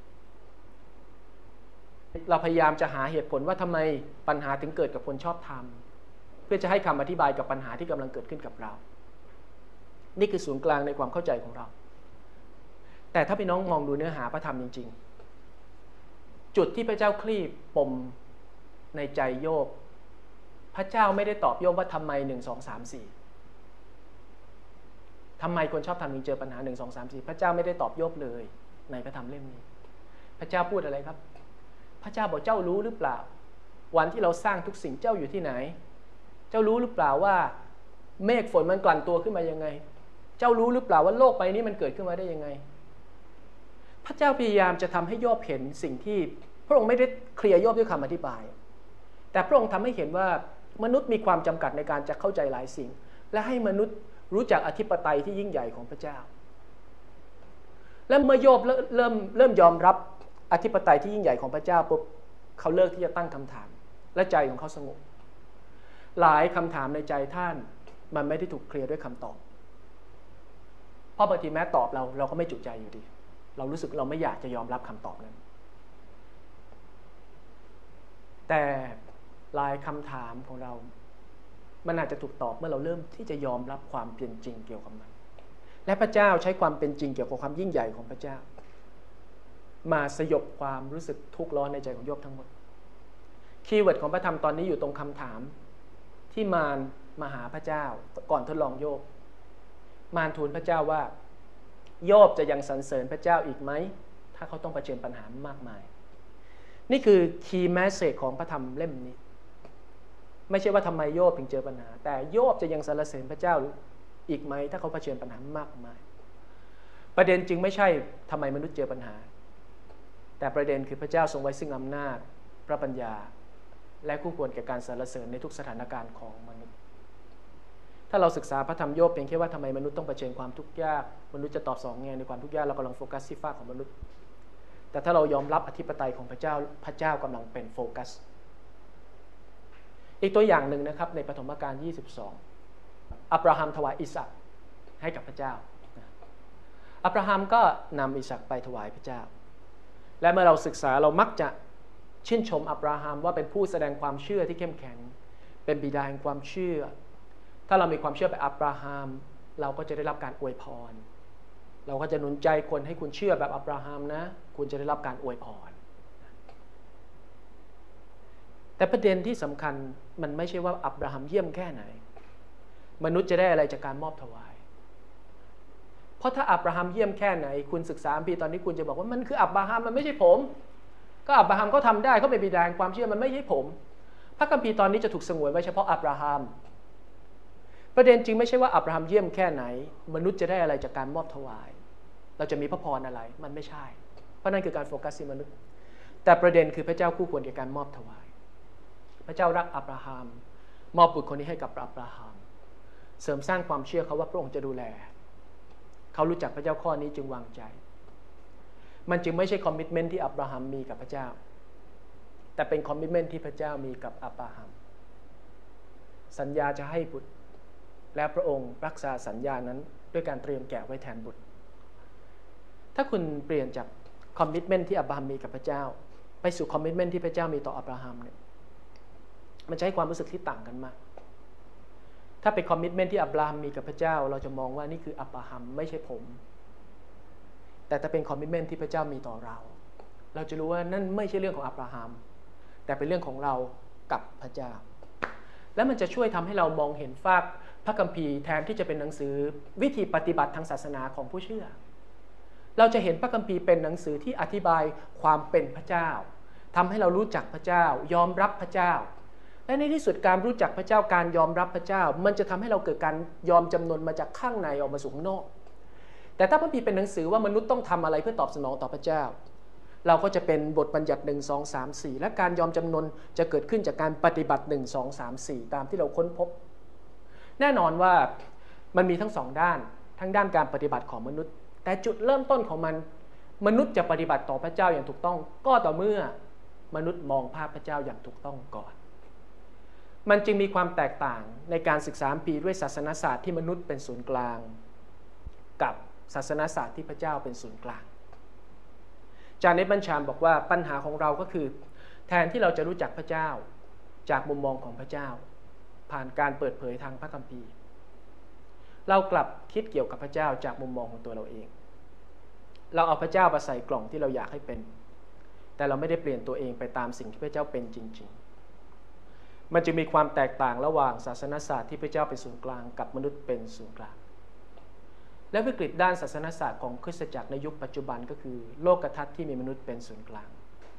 S1: เราพยายามจะหาเหตุผลว่าทำไมปัญหาถึงเกิดกับคนชอบธรรมเพื่อจะให้คำอธิบายกับปัญหาที่กำลังเกิดขึ้นกับเรานี่คือศูนย์กลางในความเข้าใจของเราแต่ถ้าพี่น้องมองดูเนื้อหาพระธรรมจริงๆจุดที่พระเจ้าคลี่ปมในใจโยบพระเจ้าไม่ได้ตอบโยบว่าทำไมหนึ่งสองสามสี่ทำไมคนชอบทำถึงเจอปัญหาหนึ่งสองสามสี่พระเจ้าไม่ได้ตอบโยบเลยในพระธรรมเล่มนี้พระเจ้าพูดอะไรครับพระเจ้าบอกเจ้ารู้หรือเปล่าวันที่เราสร้างทุกสิ่งเจ้าอยู่ที่ไหนเจ้ารู้หรือเปล่าว่าเมฆฝนมันกลั่นตัวขึ้นมายังไงเจ้ารู้หรือเปล่าว่าโลกใบนี้มันเกิดขึ้นมาได้ยังไงพระเจ้าพยายามจะทำให้โยบเห็นสิ่งที่พระองค์ไม่ได้เคลียร์โยบด้วยคำอธิบายแต่พระองค์ทำให้เห็นว่ามนุษย์มีความจำกัดในการจะเข้าใจหลายสิ่งและให้มนุษย์รู้จักอธิปไตยที่ยิ่งใหญ่ของพระเจ้าและเมื่อโยบเริ่มเริ่มยอมรับอธิปไตยที่ยิ่งใหญ่ของพระเจ้าปุ๊บเขาเลิกที่จะตั้งคำถามและใจของเขาสงบหลายคำถามในใจท่านมันไม่ได้ถูกเคลียร์ด้วยคำตอบเพราะบางทีแม้ตอบเราเราก็ไม่จุใจอยู่ดีเรารู้สึกเราไม่อยากจะยอมรับคำตอบนั้นแต่หลายคำถามของเรามันอาจจะถูกตอบเมื่อเราเริ่มที่จะยอมรับความเป็นจริงเกี่ยวกับมันและพระเจ้าใช้ความเป็นจริงเกี่ยวกับความยิ่งใหญ่ของพระเจ้ามาสยบความรู้สึกทุกข์ร้อนในใจของโยบทั้งหมดคีย์เวิร์ดของพระธรรมตอนนี้อยู่ตรงคำถามที่มารมาหาพระเจ้าก่อนทดลองโยบมารทูลพระเจ้าว่าโยบจะยังสรรเสริญพระเจ้าอีกไหมถ้าเขาต้องเผชิญปัญหามากมายนี่คือคีย์แมสเสจของพระธรรมเล่มนี้ไม่ใช่ว่าทำไมโยบถึงเจอปัญหาแต่โยบจะยังสรรเสริญพระเจ้าอีกไหมถ้าเขาเผชิญปัญหามากมายประเด็นจึงไม่ใช่ทำไมมนุษย์เจอปัญหาแต่ประเด็นคือพระเจ้าทรงไว้ซึ่งอำนาจพระปัญญาและคู่ควรแก่การสรรเสริญในทุกสถานการณ์ของมนุษย์ถ้าเราศึกษาพระธรรมโยบเพียงแค่ว่าทำไมมนุษย์ต้องเผชิญความทุกข์ยากมนุษย์จะตอบสองแง่ในความทุกข์ยากเรากำลังโฟกัสที่ฝ้าของมนุษย์แต่ถ้าเรายอมรับอธิปไตยของพระเจ้าพระเจ้ากำลังเป็นโฟกัสอีกตัวอย่างหนึ่งนะครับในปฐมกาลยี่สิบสองอับราฮัมถวายอิสอัคให้กับพระเจ้าอับราฮัมก็นำอิสอัคไปถวายพระเจ้าและเมื่อเราศึกษาเรามักจะชื่นชมอับราฮัมว่าเป็นผู้แสดงความเชื่อที่เข้มแข็งเป็นบิดาแห่งความเชื่อถ้าเรามีความเชื่อแบบอับราฮัมเราก็จะได้รับการอวยพรเราก็จะหนุนใจคนให้คุณเชื่อแบบอับราฮัมนะคุณจะได้รับการอวยพรแต่ประเด็นที่สำคัญมันไม่ใช่ว่าอับราฮัมเยี่ยมแค่ไหนมนุษย์จะได้อะไรจากการมอบถวายเพราะถ้าอับราฮัมเยี่ยมแค่ไหนคุณศึกษาคัมภีร์ตอนนี้คุณจะบอกว่ามันคืออับราฮัมมันไม่ใช่ผมก็อับราฮัมเขาทำได้เขาเป็นบิดาแห่งความเชื่อมันไม่ใช่ผมพระคัมภีร์ตอนนี้จะถูกสงวนไว้เฉพาะอับราฮัมประเด็นจริงไม่ใช่ว่าอับราฮัมเยี่ยมแค่ไหนมนุษย์จะได้อะไรจากการมอบถวายเราจะมีพระพรอะไรมันไม่ใช่เพราะนั่นคือการโฟกัสที่มนุษย์แต่ประเด็นคือพระเจ้าคู่ควรแก่การมอบถวายพระเจ้ารักอับราฮัมมอบบุตรคนนี้ให้กับอับราฮัมเสริมสร้างความเชื่อเขาว่าพระองค์จะดูแลเขารู้จักพระเจ้าข้อนี้จึงวางใจมันจึงไม่ใช่คอมมิตเมนต์ที่อับราฮัมมีกับพระเจ้าแต่เป็นคอมมิตเมนต์ที่พระเจ้ามีกับอับราฮัมสัญญาจะให้บุตรและพระองค์รักษาสัญญานั้นด้วยการเตรียมแกะไว้แทนบุตรถ้าคุณเปลี่ยนจากคอมมิตเมนต์ที่อับราฮัมมีกับพระเจ้าไปสู่คอมมิตเมนต์ที่พระเจ้ามีต่ออับราฮัมเนี่ยมันจะให้ความรู้สึกที่ต่างกันมากถ้าเป็นคอมมิตเมนต์ที่อับราฮัมมีกับพระเจ้าเราจะมองว่านี่คืออับราฮัมไม่ใช่ผมแต่ถ้าเป็นคอมมิตเมนต์ที่พระเจ้ามีต่อเราเราจะรู้ว่านั่นไม่ใช่เรื่องของอับราฮัมแต่เป็นเรื่องของเรากับพระเจ้าและมันจะช่วยทำให้เรามองเห็นฝากพระคัมภีร์แทนที่จะเป็นหนังสือวิธีปฏิบัติทางศาสนาของผู้เชื่อเราจะเห็นพระคัมภีร์เป็นหนังสือที่อธิบายความเป็นพระเจ้าทำให้เรารู้จักพระเจ้ายอมรับพระเจ้าและในที่สุดการรู้จักพระเจ้าการยอมรับพระเจ้ามันจะทำให้เราเกิดการยอมจำนนมาจากข้างในออกมาสู่ข้างนอกแต่ถ้าพระคัมภีร์เป็นหนังสือว่ามนุษย์ต้องทำอะไรเพื่อตอบสนองต่อพระเจ้าเราก็จะเป็นบทบัญญัติหนึ่ง สอง สาม สี่และการยอมจำนนจะเกิดขึ้นจากการปฏิบัติหนึ่ง สอง สาม สี่ตามที่เราค้นพบแน่นอนว่ามันมีทั้งสองด้านทั้งด้านการปฏิบัติของมนุษย์แต่จุดเริ่มต้นของมันมนุษย์จะปฏิบัติต่อพระเจ้าอย่างถูกต้องก็ต่อเมื่อมนุษย์มองภาพพระเจ้าอย่างถูกต้องก่อนมันจึงมีความแตกต่างในการศึกษาคัมภีร์ด้วยศาสนศาสตร์ที่มนุษย์เป็นศูนย์กลางกับศาสนศาสตร์ที่พระเจ้าเป็นศูนย์กลางจาร์เนต บัญชามบอกว่าปัญหาของเราก็คือแทนที่เราจะรู้จักพระเจ้าจากมุมมองของพระเจ้าผ่านการเปิดเผยทางพระคัมภีร์เรากลับคิดเกี่ยวกับพระเจ้าจากมุมมองของตัวเราเองเราเอาพระเจ้ามาใส่กล่องที่เราอยากให้เป็นแต่เราไม่ได้เปลี่ยนตัวเองไปตามสิ่งที่พระเจ้าเป็นจริงๆมันจะมีความแตกต่างระหว่างศาสนศาสตร์ที่พระเจ้าเป็นศูนย์กลางกับมนุษย์เป็นศูนย์กลางและวิกฤตด้านศาสนศาสตร์ของคริสตจักรในยุคปัจจุบันก็คือโลกทัศน์ที่มีมนุษย์เป็นศูนย์กลาง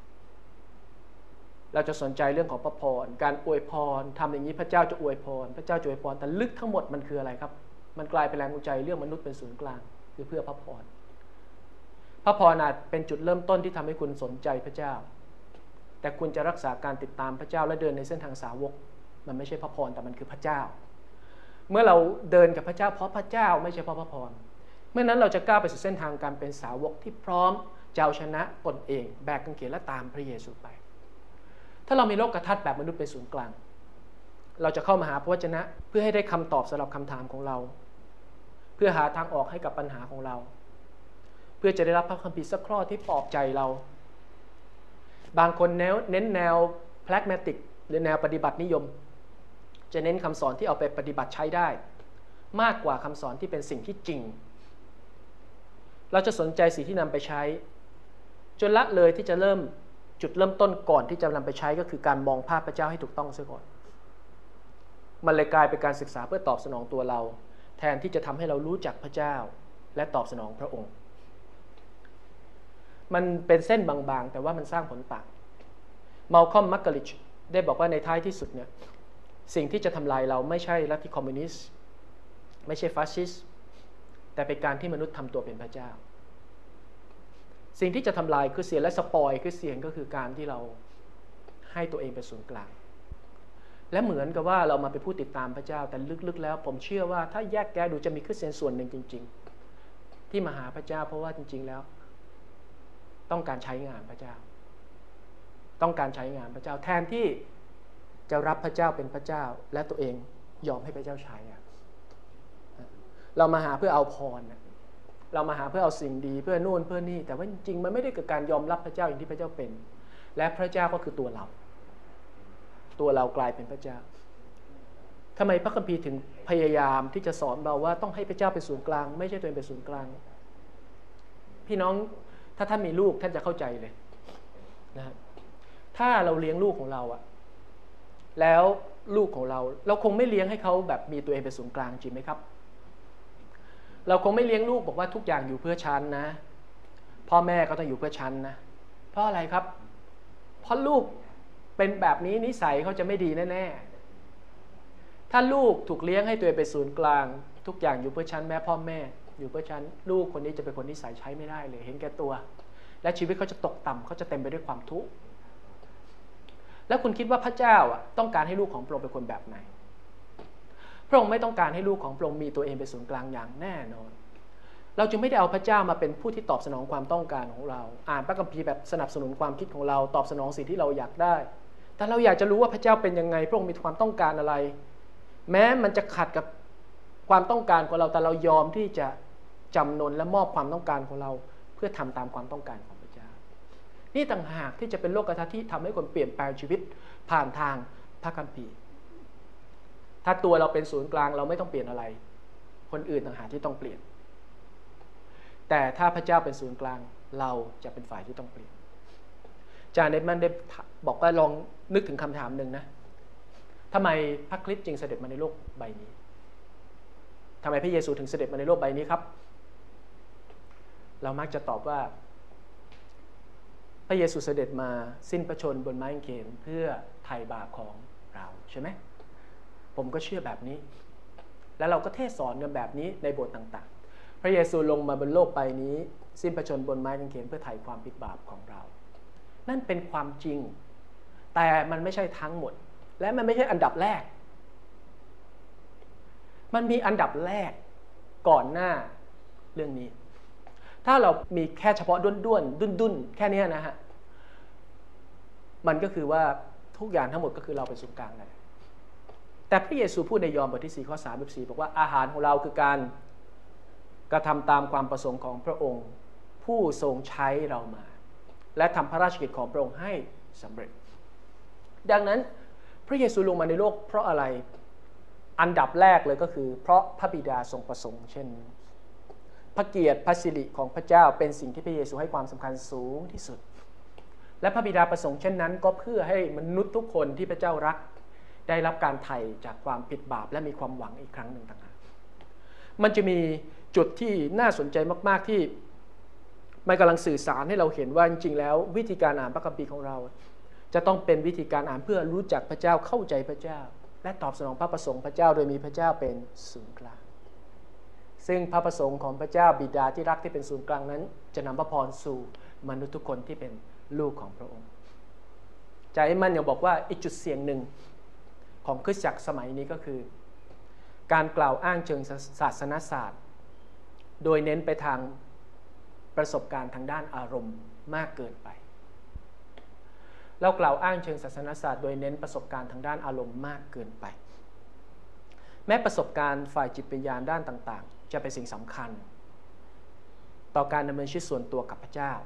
S1: เราจะสนใจเรื่องของพระพรการอวยพรทำอย่างนี้พระเจ้าจะอวยพรพระเจ้าจะอวยพรแต่ลึกทั้งหมดมันคืออะไรครับมันกลายเป็นแรงจูงใจเรื่องมนุษย์เป็นศูนย์กลางคือเพื่อพระพรพระพรอาจเป็นจุดเริ่มต้นที่ทำให้คุณสนใจพระเจ้าแต่คุณจะรักษาการติดตามพระเจ้าและเดินในเส้นทางสาวกมันไม่ใช่พระพรแต่มันคือพระเจ้าเมื่อเราเดินกับพระเจ้าเพราะพระเจ้าไม่ใช่เพราะพระพรเมื่อนั้นเราจะก้าวไปสู่เส้นทางการเป็นสาวกที่พร้อมจะเอาชนะตนเองแบกกางเขนและตามพระเยซูไปถ้าเรามีโลกทัศน์แบบมนุษย์เป็นศูนย์กลางเราจะเข้ามาหาพระวจนะเพื่อให้ได้คำตอบสำหรับคำถามของเราเพื่อหาทางออกให้กับปัญหาของเราเพื่อจะได้รับพระคัมภีร์สักข้อที่ปลอบใจเราบางคนเน้นแนว pragmatic หรือแนวปฏิบัตินิยมจะเน้นคำสอนที่เอาไปปฏิบัติใช้ได้มากกว่าคำสอนที่เป็นสิ่งที่จริงเราจะสนใจสิ่งที่นำไปใช้จนละเลยที่จะเริ่มจุดเริ่มต้นก่อนที่จะนำไปใช้ก็คือการมองภาพพระเจ้าให้ถูกต้องเสียก่อนมันเลยกลายเป็นการศึกษาเพื่อตอบสนองตัวเราแทนที่จะทำให้เรารู้จักพระเจ้าและตอบสนองพระองค์มันเป็นเส้นบางๆแต่ว่ามันสร้างผลต่างมัลคอม มักกะลิชได้บอกว่าในท้ายที่สุดเนี่ยสิ่งที่จะทำลายเราไม่ใช่ลัทธิคอมมิวนิสต์ไม่ใช่ฟาสซิสต์แต่เป็นการที่มนุษย์ทำตัวเป็นพระเจ้าสิ่งที่จะทำลายคริสเตียนและสปอยคริสเตียนก็คือการที่เราให้ตัวเองเป็นศูนย์กลางและเหมือนกับว่าเรามาเป็นผู้ติดตามพระเจ้าแต่ลึกๆแล้วผมเชื่อว่าถ้าแยกแยะดูจะมีคริสเตียนส่วนหนึ่งจริงๆที่มาหาพระเจ้าเพราะว่าจริงๆแล้วต้องการใช้งานพระเจ้าต้องการใช้งานพระเจ้าแทนที่จะรับพระเจ้าเป็นพระเจ้าและตัวเองยอมให้พระเจ้าใช้เรามาหาเพื่อเอาพรเรามาหาเพื่อเอาสิ่งดีเพื่อนู่นเพื่อนี่แต่ว่าจริงๆมันไม่ได้เกิดการยอมรับพระเจ้าอย่างที่พระเจ้าเป็นและพระเจ้าก็คือตัวเราตัวเรากลายเป็นพระเจ้าทำไมพระคัมภีร์ถึงพยายามที่จะสอนเราว่าต้องให้พระเจ้าเป็นศูนย์กลางไม่ใช่ตัวเองเป็นศูนย์กลางพี่น้องถ้าท่านมีลูกท่านจะเข้าใจเลยนะถ้าเราเลี้ยงลูกของเราอะแล้วลูกของเราเราคงไม่เลี้ยงให้เขาแบบมีตัวเองเป็นศูนย์กลางจริงไหมครับเราคงไม่เลี้ยงลูกบอกว่าทุกอย่างอยู่เพื่อฉันนะพ่อแม่ก็ต้องอยู่เพื่อฉันนะเพราะอะไรครับเพราะลูกเป็นแบบนี้นิสัยเขาจะไม่ดีแน่ๆถ้าลูกถูกเลี้ยงให้ตัวเองเป็นศูนย์กลางทุกอย่างอยู่เพื่อฉันแม่พ่อแม่อยู่เพื่อฉันลูกคนนี้จะเป็นคนนิสัยใช้ไม่ได้เลยเห็นแก่ตัวและชีวิตเขาจะตกต่ำเขาจะเต็มไปด้วยความทุกข์แล้วคุณคิดว่าพระเจ้าอ่ะต้องการให้ลูกของพระองค์เป็นคนแบบไหนพระองค์ไม่ต้องการให้ลูกของพระองค์มีตัวเองเป็นศูนย์กลางอย่างแน่นอนเราจึงไม่ได้เอาพระเจ้ามาเป็นผู้ที่ตอบสนองความต้องการของเราอ่านพระคัมภีร์แบบสนับสนุนความคิดของเราตอบสนองสิ่งที่เราอยากได้แต่เราอยากจะรู้ว่าพระเจ้าเป็นยังไงพระองค์มีความต้องการอะไรแม้มันจะขัดกับความต้องการของเราแต่เรายอมที่จะจำนนและมอบความต้องการของเราเพื่อทำตามความต้องการของพระเจ้านี่ต่างหากที่จะเป็นโลกทัศน์ที่ทำให้คนเปลี่ยนแปลงชีวิตผ่านทางพระคัมภีร์ถ้าตัวเราเป็นศูนย์กลางเราไม่ต้องเปลี่ยนอะไรคนอื่นต่างหากที่ต้องเปลี่ยนแต่ถ้าพระเจ้าเป็นศูนย์กลางเราจะเป็นฝ่ายที่ต้องเปลี่ยนจาเนตมันได้บอกว่าลองนึกถึงคำถามหนึ่งนะทำไมพระคริสต์จึงเสด็จมาในโลกใบนี้ทำไมพระเยซูถึงเสด็จมาในโลกใบนี้ครับเรามักจะตอบว่าพระเยซูเสด็จมาสิ้นพระชนม์บนไม้กางเขนเพื่อไถ่บาปของเราใช่ไหมผมก็เชื่อแบบนี้แล้วเราก็เทศสอนกันแบบนี้ในบทต่างๆพระเยซูลงมาบนโลกใบนี้สิ้นพระชนม์บนไม้กางเขนเพื่อไถ่ความผิดบาปของเรานั่นเป็นความจริงแต่มันไม่ใช่ทั้งหมดและมันไม่ใช่อันดับแรกมันมีอันดับแรกก่อนหน้าเรื่องนี้ถ้าเรามีแค่เฉพาะด้วนด้วนดุนดุนแค่นี้นะฮะมันก็คือว่าทุกอย่างทั้งหมดก็คือเราเป็นศูนย์กลางนั่นแต่พระเยซูพูดในยอห์นบทที่สี่ข้อสามสิบสี่บอกว่าอาหารของเราคือการกระทำตามความประสงค์ของพระองค์ผู้ทรงใช้เรามาและทำพระราชกิจของพระองค์ให้สำเร็จดังนั้นพระเยซูลงมาในโลกเพราะอะไรอันดับแรกเลยก็คือเพราะพระบิดาทรงประสงค์เช่นพระเกียรติพระสิริของพระเจ้าเป็นสิ่งที่พระเยซูให้ความสำคัญสูงที่สุดและพระบิดาประสงค์เช่นนั้นก็เพื่อให้มนุษย์ทุกคนที่พระเจ้ารักได้รับการไถ่จากความผิดบาปและมีความหวังอีกครั้งหนึ่งต่างหากมันจะมีจุดที่น่าสนใจมากๆที่มันกำลังสื่อสารให้เราเห็นว่าจริงๆแล้ววิธีการอ่านพระคัมภีร์ของเราจะต้องเป็นวิธีการอ่านเพื่อรู้จักพระเจ้าเข้าใจพระเจ้าและตอบสนองพระประสงค์พระเจ้าโดยมีพระเจ้าเป็นศูนย์กลางซึ่งพระประสงค์ของพระเจ้าบิดาที่รักที่เป็นศูนย์กลางนั้นจะนำพระพรสู่มนุษย์ทุกคนที่เป็นลูกของพระองค์ใจมันยังบอกว่าอีกจุดเสี่ยงหนึ่งของคริสตจักรสมัยนี้ก็คือการกล่าวอ้างเชิงศาสนศาสตร์โดยเน้นไปทางประสบการณ์ทางด้านอารมณ์มากเกินไปเรากล่าวอ้างเชิงศาสนศาสตร์โดยเน้นประสบการณ์ทางด้านอารมณ์มากเกินไปแม้ประสบการณ์ฝ่ายจิตวิญญาณด้านต่างๆจะเป็นสิ่งสำคัญต่อการดำเนินชีวิตส่วนตัวกับพระเจ้า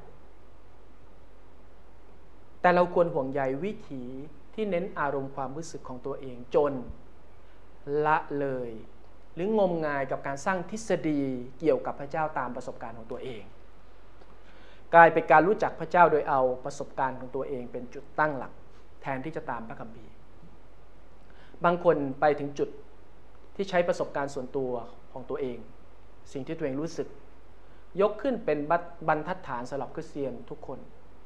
S1: แต่เราควรห่วงใยวิถีที่เน้นอารมณ์ความรู้สึกของตัวเองจนละเลยหรืองมงายกับการสร้างทฤษฎีเกี่ยวกับพระเจ้าตามประสบการณ์ของตัวเองกลายเป็นการรู้จักพระเจ้าโดยเอาประสบการณ์ของตัวเองเป็นจุดตั้งหลักแทนที่จะตามพระคัมภีร์บางคนไปถึงจุดที่ใช้ประสบการณ์ส่วนตัวของตัวเองสิ่งที่ตัวเองรู้สึกยกขึ้นเป็นบรรทัดฐานสำหรับคริสเตียนทุกคน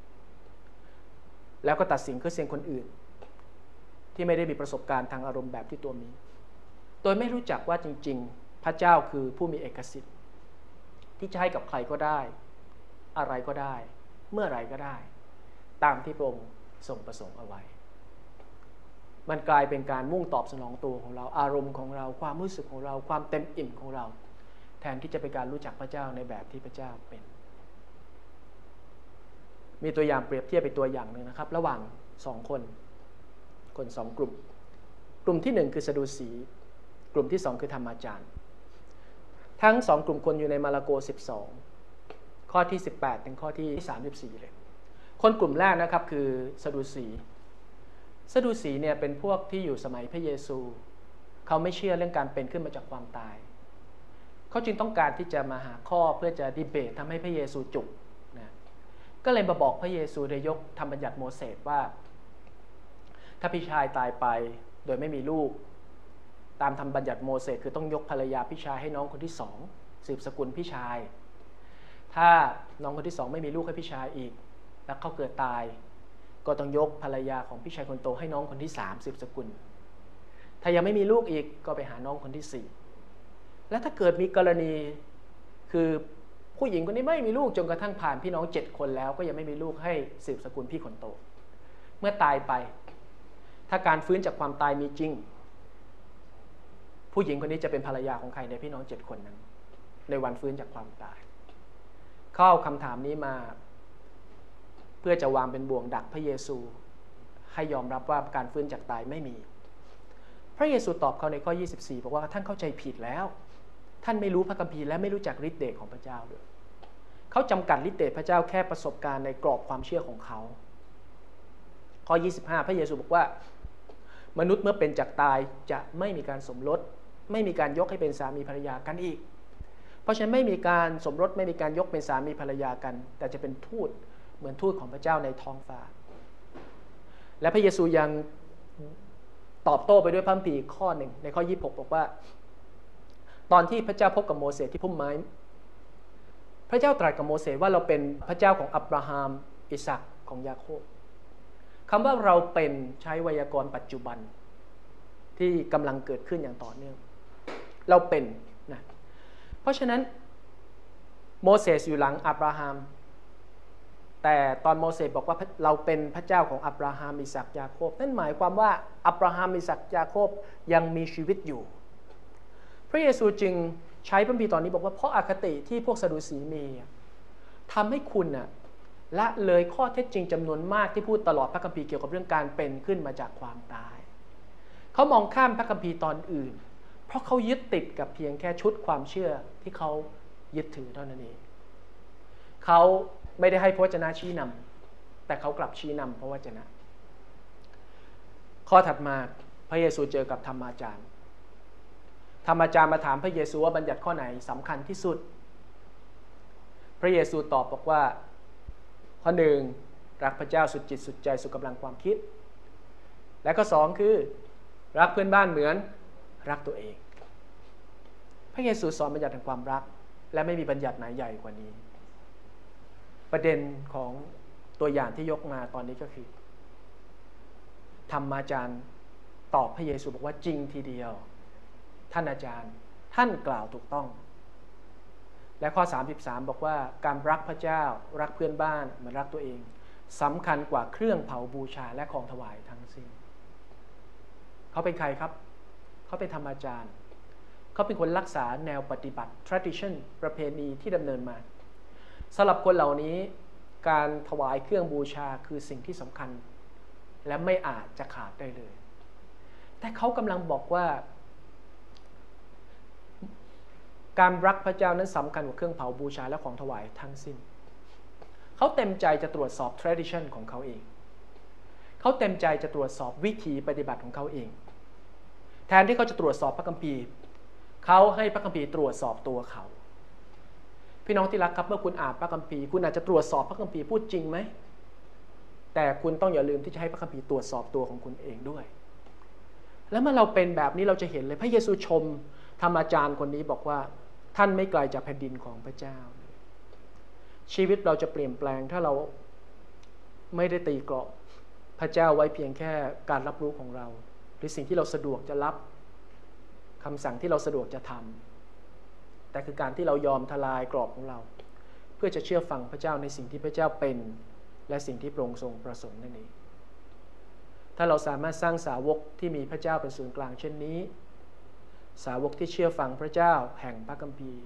S1: แล้วก็ตัดสินคริสเตียนคนอื่นที่ไม่ได้มีประสบการณ์ทางอารมณ์แบบที่ตัวมีโดยไม่รู้จักว่าจริงๆพระเจ้าคือผู้มีเอกสิทธิ์ที่จะให้กับใครก็ได้อะไรก็ได้เมื่อไรก็ได้ตามที่พระองค์ทรงประสงค์เอาไว้มันกลายเป็นการมุ่งตอบสนองตัวของเราอารมณ์ของเราความรู้สึกของเราความเต็มอิ่มของเราแทนที่จะเป็นการรู้จักพระเจ้าในแบบที่พระเจ้าเป็นมีตัวอย่างเปรียบเทียบไปตัวอย่างหนึ่งนะครับระหว่างสองคนคนสองกลุ่มกลุ่มที่หนึ่งคือสดุสีกลุ่มที่สองคือธรรมาจารย์ทั้งสองกลุ่มคนอยู่ในมาระโกสิบสองข้อที่สิบแปดถึงข้อที่สามสิบสี่เลยคนกลุ่มแรกนะครับคือสดุสีสดุสีเนี่ยเป็นพวกที่อยู่สมัยพระเยซูเขาไม่เชื่อเรื่องการเป็นขึ้นมาจากความตายเขาจึงต้องการที่จะมาหาข้อเพื่อจะดีเบตทำให้พระเยซูจุกนะก็เลยมาบอกพระเยซูโดยยกธรรมบัญญัติโมเสสว่าถ้าพี่ชายตายไปโดยไม่มีลูกตามธรรมบัญญัติโมเสสคือต้องยกภรรยาพี่ชายให้น้องคนที่สองสืบสกุลพี่ชายถ้าน้องคนที่สองไม่มีลูกให้พี่ชายอีกแล้วเขาเกิดตายก็ต้องยกภรรยาของพี่ชายคนโตให้น้องคนที่สามสืบสกุลถ้ายังไม่มีลูกอีกก็ไปหาน้องคนที่สี่และถ้าเกิดมีกรณีคือผู้หญิงคนนี้ไม่มีลูกจนกระทั่งผ่านพี่น้องเจ็ดคนแล้วก็ยังไม่มีลูกให้สืบสกุลพี่คนโตเมื่อตายไปถ้าการฟื้นจากความตายมีจริงผู้หญิงคนนี้จะเป็นภรรยาของใครในพี่น้องเจ็ดคนนั้นในวันฟื้นจากความตายเขาเอาคำถามนี้มาเพื่อจะวางเป็นบ่วงดักพระเยซูให้ยอมรับว่าการฟื้นจากตายไม่มีพระเยซูตอบเขาในข้อยี่สิบสี่บอกว่าท่านเข้าใจผิดแล้วท่านไม่รู้พระคัมภีร์และไม่รู้จักฤทธิ์เดชของพระเจ้าด้วยเขาจำกัดฤทธิ์เดชพระเจ้าแค่ประสบการณ์ในกรอบความเชื่อของเขาข้อยี่สิบห้าพระเยซูบอกว่ามนุษย์เมื่อเป็นจากตายจะไม่มีการสมรสไม่มีการยกให้เป็นสามีภรรยากันอีกเพราะฉะนั้นไม่มีการสมรสไม่มีการยกเป็นสามีภรรยากันแต่จะเป็นทูตเหมือนทูตของพระเจ้าในท้องฟ้าและพระเยซูยังตอบโต้ไปด้วยพระคัมภีร์ข้อหนึ่งในข้อยี่สิบหกบอกว่าตอนที่พระเจ้าพบกับโมเสสที่พุ่มไม้พระเจ้าตรัสกับโมเสสว่าเราเป็นพระเจ้าของอับราฮัมอิสอัคของยาโคบคำว่าเราเป็นใช้ไวยากรณ์ปัจจุบันที่กำลังเกิดขึ้นอย่างต่อเนื่องเราเป็นนะเพราะฉะนั้นโมเสสอยู่หลังอับราฮัมแต่ตอนโมเสสบอกว่าเราเป็นพระเจ้าของอับราฮัมอิสอัคยาโคบนั่นหมายความว่าอับราฮัมอิสอัคยาโคบยังมีชีวิตอยู่พระเยซูจึงใช้พระคัมภีร์ตอนนี้บอกว่าเพราะอคติที่พวกซาดูซีมีทำให้คุณน่ะละเลยข้อเท็จจริงจำนวนมากที่พูดตลอดพระคัมภีร์เกี่ยวกับเรื่องการเป็นขึ้นมาจากความตายเขามองข้ามพระคัมภีร์ตอนอื่นเพราะเขายึดติดกับเพียงแค่ชุดความเชื่อที่เขายึดถือเท่านั้นเองเขาไม่ได้ให้พระวจนะชี้นำแต่เขากลับชี้นำพระวจนะข้อถัดมาพระเยซูเจอกับธรรมาจารย์ธรรมาจารย์มาถามพระเยซูว่าบัญญัติข้อไหนสำคัญที่สุดพระเยซูตอบบอกว่าข้อหนึ่งรักพระเจ้าสุดจิตสุดใจสุดกำลังความคิดและข้อสองคือรักเพื่อนบ้านเหมือนรักตัวเองพระเยซูสอนบัญญัติแห่งความรักและไม่มีบัญญัติไหนใหญ่กว่านี้ประเด็นของตัวอย่างที่ยกมาตอนนี้ก็คือธรรมาจารย์ตอบพระเยซูบอกว่าจริงทีเดียวท่านอาจารย์ท่านกล่าวถูกต้องและข้อสามสิบสามบอกว่าการรักพระเจ้ารักเพื่อนบ้านเหมือนรักตัวเองสำคัญกว่าเครื่องเผาบูชาและของถวายทั้งสิ้นเขาเป็นใครครับเขาเป็นธรรมาจารย์เขาเป็นคนรักษาแนวปฏิบัติ tradition ประเพณีที่ดำเนินมาสำหรับคนเหล่านี้การถวายเครื่องบูชาคือสิ่งที่สำคัญและไม่อาจจะขาดได้เลยแต่เขากำลังบอกว่าการรักพระเจ้านั้นสำคัญกว่าเครื่องเผาบูชาและของถวายทั้งสิ้นเขาเต็มใจจะตรวจสอบ tradition ของเขาเองเขาเต็มใจจะตรวจสอบวิธีปฏิบัติของเขาเองแทนที่เขาจะตรวจสอบพระคัมภีร์เขาให้พระคัมภีร์ตรวจสอบตัวเขาพี่น้องที่รักครับเมื่อคุณอ่านพระคัมภีร์คุณอาจจะตรวจสอบพระคัมภีร์พูดจริงไหมแต่คุณต้องอย่าลืมที่จะให้พระคัมภีร์ตรวจสอบตัวของคุณเองด้วยแล้วเมื่อเราเป็นแบบนี้เราจะเห็นเลยพระเยซูชมธรรมอาจารย์คนนี้บอกว่าท่านไม่ไกลจากแผ่นดินของพระเจ้าชีวิตเราจะเปลี่ยนแปลงถ้าเราไม่ได้ตีกรอบพระเจ้าไว้เพียงแค่การรับรู้ของเราหรือสิ่งที่เราสะดวกจะรับคำสั่งที่เราสะดวกจะทำแต่คือการที่เรายอมทลายกรอบของเราเพื่อจะเชื่อฟังพระเจ้าในสิ่งที่พระเจ้าเป็นและสิ่งที่พระองค์ทรงประสงค์นั่นเองถ้าเราสามารถสร้างสาวกที่มีพระเจ้าเป็นศูนย์กลางเช่นนี้สาวกที่เชื่อฟังพระเจ้าแห่งพระคัมภีร์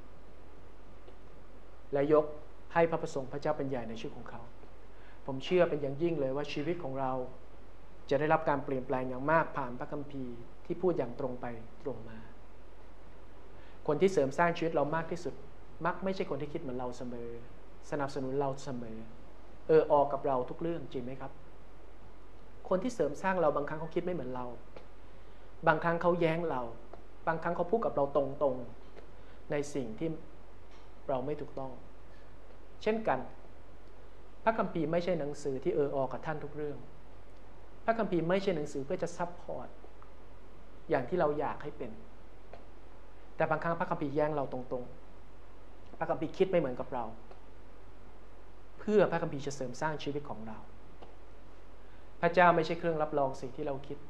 S1: และยกให้พระประสงค์พระเจ้าเป็นใหญ่ในชีวิตของเขาผมเชื่อเป็นอย่างยิ่งเลยว่าชีวิตของเราจะได้รับการเปลี่ยนแปลงอย่างมากผ่านพระคัมภีร์ที่พูดอย่างตรงไปตรงมาคนที่เสริมสร้างชีวิตเรามากที่สุดมักไม่ใช่คนที่คิดเหมือนเราเสมอสนับสนุนเราเสมอเออออกับเราทุกเรื่องจริงไหมครับคนที่เสริมสร้างเราบางครั้งเขาคิดไม่เหมือนเราบางครั้งเขาแย้งเราบางครั้งเขาพูดกับเราตรงๆในสิ่งที่เราไม่ถูกต้องเช่นกันพระคัมภีร์ไม่ใช่หนังสือที่เออออกับท่านทุกเรื่องพระคัมภีร์ไม่ใช่หนังสือเพื่อจะซัพพอร์ตอย่างที่เราอยากให้เป็นแต่บางครั้งพระคัมภีร์แย้งเราตรงๆพระคัมภีร์คิดไม่เหมือนกับเราเพื่อพระคัมภีร์จะเสริมสร้างชีวิตของเราพระเจ้าไม่ใช่เครื่องรับรองสิ่งที่เราคิด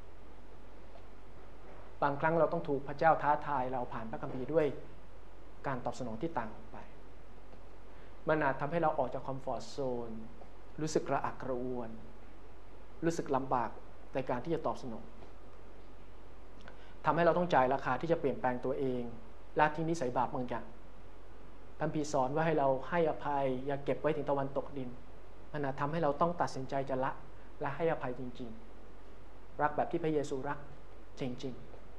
S1: บางครั้งเราต้องถูกพระเจ้าท้าทายเราผ่านพระคัมภีร์ด้วยการตอบสนองที่ต่างออกไปมันอาจทำให้เราออกจากคอมฟอร์ตโซนรู้สึกกระอักกระอ่วนรู้สึกลำบากในการที่จะตอบสนองทำให้เราต้องจ่ายราคาที่จะเปลี่ยนแปลงตัวเองละทิ้งนิสัยบาปบางอย่างพระคัมภีร์สอนว่าให้เราให้อภัยอย่าเก็บไว้ถึงตะวันตกดินมันอาจทำให้เราต้องตัดสินใจจะละและให้อภัยจริงๆรักแบบที่พระเยซูรักจริง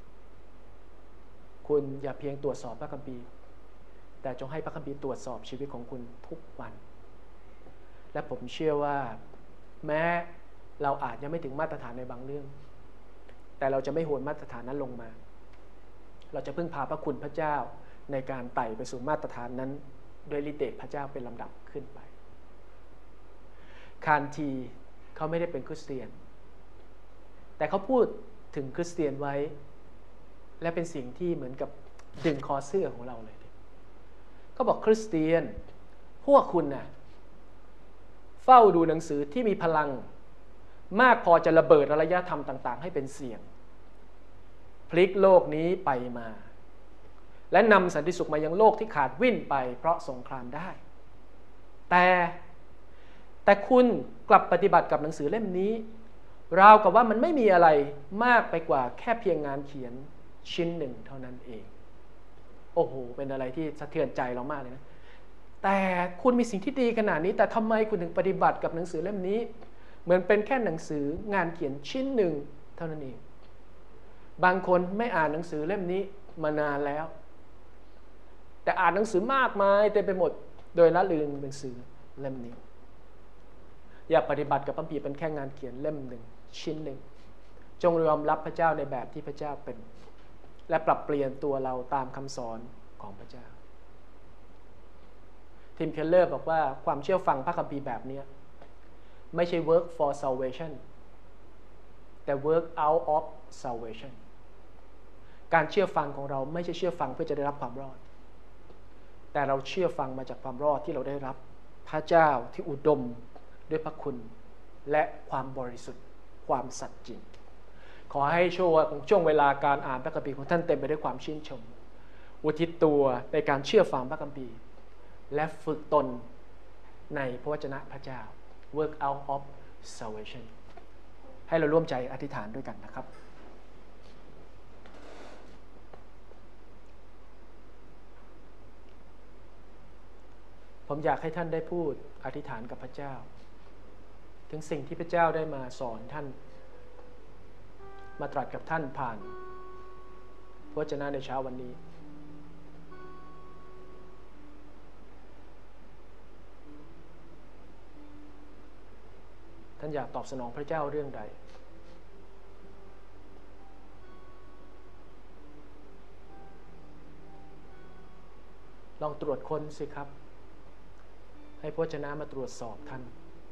S1: ๆคุณอย่าเพียงตรวจสอบพระคัมภีร์แต่จงให้พระคัมภีร์ตรวจสอบชีวิตของคุณทุกวันและผมเชื่อว่าแม้เราอาจยังไม่ถึงมาตรฐานในบางเรื่องแต่เราจะไม่โหนมาตรฐานนั้นลงมาเราจะพึ่งพาพระคุณพระเจ้าในการไต่ไปสู่มาตรฐานนั้นโดยฤทธิ์เดชพระเจ้าเป็นลำดับขึ้นไปคานทีเขาไม่ได้เป็นคริสเตียนแต่เขาพูดถึงคริสเตียนไว้และเป็นสิ่งที่เหมือนกับดึงคอเสื้อของเราเลยเขาบอกคริสเตียนพวกคุณน่ะเฝ้าดูหนังสือที่มีพลังมากพอจะระเบิดอารยธรรมต่างๆให้เป็นเสียงพลิกโลกนี้ไปมาและนำสันติสุขมายังโลกที่ขาดวิ่นไปเพราะสงครามได้แต่แต่คุณกลับปฏิบัติกับหนังสือเล่มนี้ราวกับว่ามันไม่มีอะไรมากไปกว่าแค่เพียงงานเขียนชิ้นหนึ่งเท่านั้นเองโอ้โหเป็นอะไรที่สะเทือนใจเรามากเลยนะแต่คุณมีสิ่งที่ดีขนาดนี้แต่ทำไมคุณถึงปฏิบัติกับหนังสือเล่มนี้เหมือนเป็นแค่หนังสืองานเขียนชิ้นหนึ่งเท่านั้นเองบางคนไม่อ่านหนังสือเล่มนี้มานานแล้วแต่อ่านหนังสือมากมายเต็มไปหมดโดยละลืมหนังสือเล่มนี้อย่าปฏิบัติกับพระคัมภีร์เป็นแค่งานเขียนเล่มหนึ่งชิ้นหนึ่งจงยอมรับพระเจ้าในแบบที่พระเจ้าเป็นและปรับเปลี่ยนตัวเราตามคำสอนของพระเจ้าทิมเคลเลอร์บอกว่าความเชื่อฟังพระคัมภีร์แบบนี้ไม่ใช่ work for salvation แต่ work out of salvation การเชื่อฟังของเราไม่ใช่เชื่อฟังเพื่อจะได้รับความรอดแต่เราเชื่อฟังมาจากความรอดที่เราได้รับพระเจ้าที่อุดมด้วยพระคุณและความบริสุทธิ์ความสัตย์จริงขอให้ช่วงช่วงเวลาการอ่านพระคัมภีร์ของท่านเต็มไปด้วยความชื่นชมอุทิศตัวในการเชื่อฟังพระคัมภีร์และฝึกตนในพระวจนะพระเจ้า work out of salvation ให้เราร่วมใจอธิษฐานด้วยกันนะครับผมอยากให้ท่านได้พูดอธิษฐานกับพระเจ้าถึงสิ่งที่พระเจ้าได้มาสอนท่านมาตรัสกับท่านผ่านพระวจนะในเช้าวันนี้ท่านอยากตอบสนองพระเจ้าเรื่องใดลองตรวจค้นสิครับให้พระวจนะมาตรวจสอบท่าน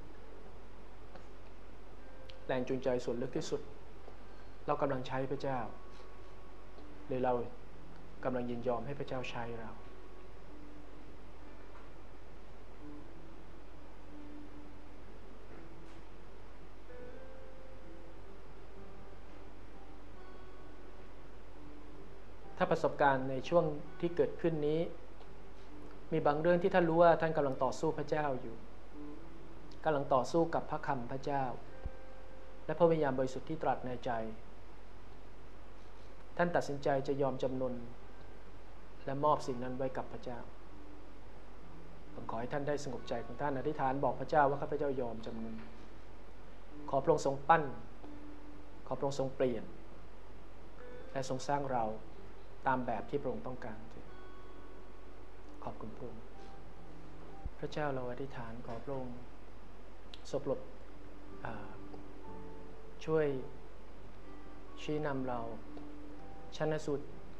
S1: แรงจูงใจส่วนลึกที่สุดเรากำลังใช้พระเจ้าหรือเรากำลังยินยอมให้พระเจ้าใช้เราถ้าประสบการณ์ในช่วงที่เกิดขึ้นนี้มีบางเรื่องที่ท่านรู้ว่าท่านกำลังต่อสู้พระเจ้าอยู่กำลังต่อสู้กับพระคำพระเจ้าและพระวิญญาณบริสุทธิ์ที่ตรัสในใจท่านตัดสินใจจะยอมจำนนและมอบสิ่งนั้นไว้กับพระเจ้าผมขอให้ท่านได้สงบใจของท่านอธิษฐานบอกพระเจ้าว่าข้าพเจ้ายอมจำนนขอพระองค์ทรงปั้นขอพระองค์ทรงเปลี่ยนและทรงสร้างเราตามแบบที่พระองค์ต้องการขอบคุณพระองค์พระเจ้าเราอธิษฐานขอพระองค์ทรงโปรดช่วยชี้นำเราชันสูตร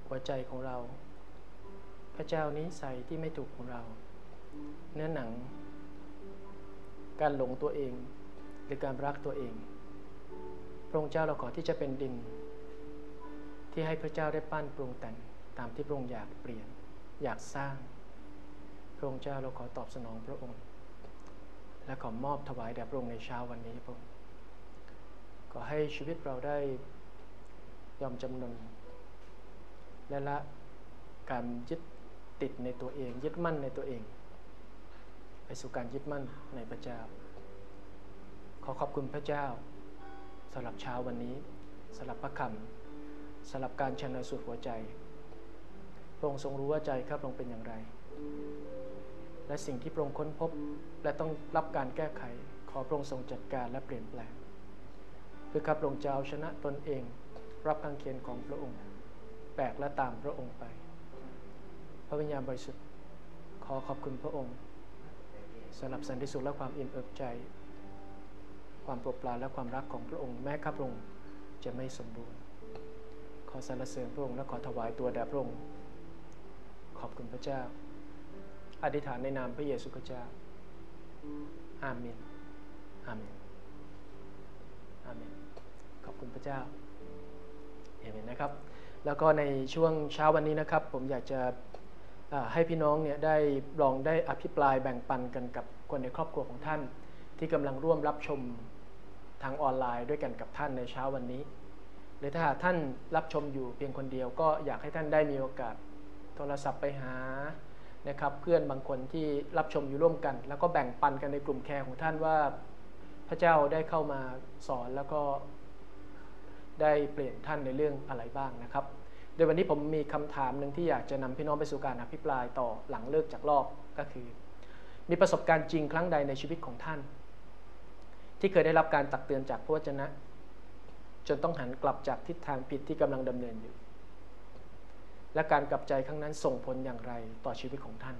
S1: หัวใจของเราพระเจ้านิสัยที่ไม่ถูกของเราเนื้อหนังการหลงตัวเองหรือการรักตัวเองพระองค์เจ้าเราขอที่จะเป็นดินที่ให้พระเจ้าได้ปั้นปรุงแต่งตามที่พระองค์อยากเปลี่ยนอยากสร้างพระองค์เจ้าเราขอตอบสนองพระองค์และขอมอบถวายแด่พระองค์ในเช้าวันนี้พระองค์ขอให้ชีวิตเราได้ยอมจำนนและละการยึดติดในตัวเองยึดมั่นในตัวเองไปสู่การยึดมั่นในพระเจ้าขอขอบคุณพระเจ้าสำหรับเช้าวันนี้สำหรับพระคำสำหรับการชันสูตรหัวใจพระองค์ทรงรู้ว่าใจข้าพระองค์เป็นอย่างไรและสิ่งที่พระองค์ค้นพบและต้องรับการแก้ไขขอพระองค์ทรงจัดการและเปลี่ยนแปลงเพื่อข้าพระองค์จะเอาชนะตนเองรับกางเขนของพระองค์แบกและตามพระองค์ไปพระวิญญาณบริสุทธิ์ขอขอบคุณพระองค์สำหรับสันติสุขและความอิ่มเอิบใจความโปรดปรานและความรักของพระองค์แม้ข้าพระองค์จะไม่สมบูรณ์ขอสรรเสริญพระองค์และขอถวายตัวแด่พระองค์ขอบคุณพระเจ้าอธิษฐานในนามพระเยซูคริสต์เจ้าอาเมนอาเมนอาเมนขอบคุณพระเจ้าเอเมนนะครับแล้วก็ในช่วงเช้าวันนี้นะครับผมอยากจะให้พี่น้องเนี่ยได้ลองได้อภิปรายแบ่งปันกันกับคนในครอบครัวของท่านที่กำลังร่วมรับชมทางออนไลน์ด้วยกันกับท่านในเช้าวันนี้หรือถ้าท่านรับชมอยู่เพียงคนเดียวก็อยากให้ท่านได้มีโอกาสโทรศัพท์ไปหานะครับเพื่อนบางคนที่รับชมอยู่ร่วมกันแล้วก็แบ่งปันกันในกลุ่มแคร์ของท่านว่าพระเจ้าได้เข้ามาสอนแล้วก็ได้เปลี่ยนท่านในเรื่องอะไรบ้างนะครับโดยวันนี้ผมมีคำถามหนึ่งที่อยากจะนำพี่น้องไปสู่การอภิปรายต่อหลังเลิกจากรอบก็คือมีประสบการณ์จริงครั้งใดในชีวิตของท่านที่เคยได้รับการตักเตือนจากพระวจนะจนต้องหันกลับจากทิศทางผิดที่กำลังดำเนินอยู่และการกลับใจครั้งนั้นส่งผลอย่างไรต่อชีวิตของท่าน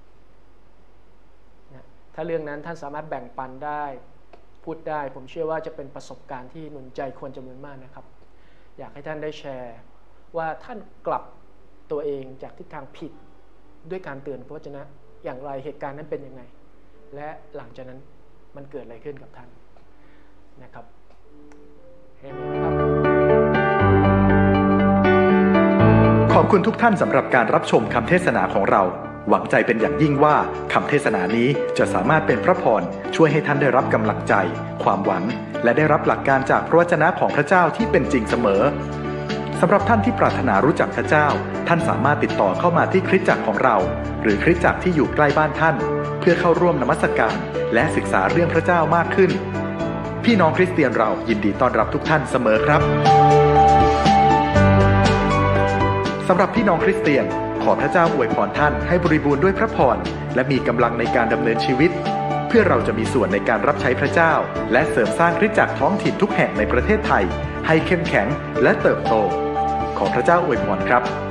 S1: นะถ้าเรื่องนั้นท่านสามารถแบ่งปันได้พูดได้ผมเชื่อว่าจะเป็นประสบการณ์ที่หนุนใจคนจำนวนมากนะครับอยากให้ท่านได้แชร์ว่าท่านกลับตัวเองจากทิศทางผิดด้วยการเตือนพระวจนะอย่างไรเหตุการณ์นั้นเป็นยังไงและหลังจากนั้นมันเกิดอะไรขึ้นกับท่านนะครับเอเมนนะครับ
S2: ขอบคุณทุกท่านสำหรับการรับชมคำเทศนาของเราหวังใจเป็นอย่างยิ่งว่าคำเทศนานี้จะสามารถเป็นพระพรช่วยให้ท่านได้รับกำลังใจความหวังและได้รับหลักการจากพระวจนะของพระเจ้าที่เป็นจริงเสมอสำหรับท่านที่ปรารถนารู้จักพระเจ้าท่านสามารถติดต่อเข้ามาที่คริสตจักรของเราหรือคริสตจักรที่อยู่ใกล้บ้านท่านเพื่อเข้าร่วมนมัสการและศึกษาเรื่องพระเจ้ามากขึ้นพี่น้องคริสเตียนเรายินดีต้อนรับทุกท่านเสมอครับสำหรับพี่น้องคริสเตียนขอพระเจ้าอวยพรท่านให้บริบูรณ์ด้วยพระพรและมีกำลังในการดำเนินชีวิตเพื่อเราจะมีส่วนในการรับใช้พระเจ้าและเสริมสร้างคริสตจักรท้องถิ่นทุกแห่งในประเทศไทยให้เข้มแข็งและเติบโตขอพระเจ้าอวยพรครับ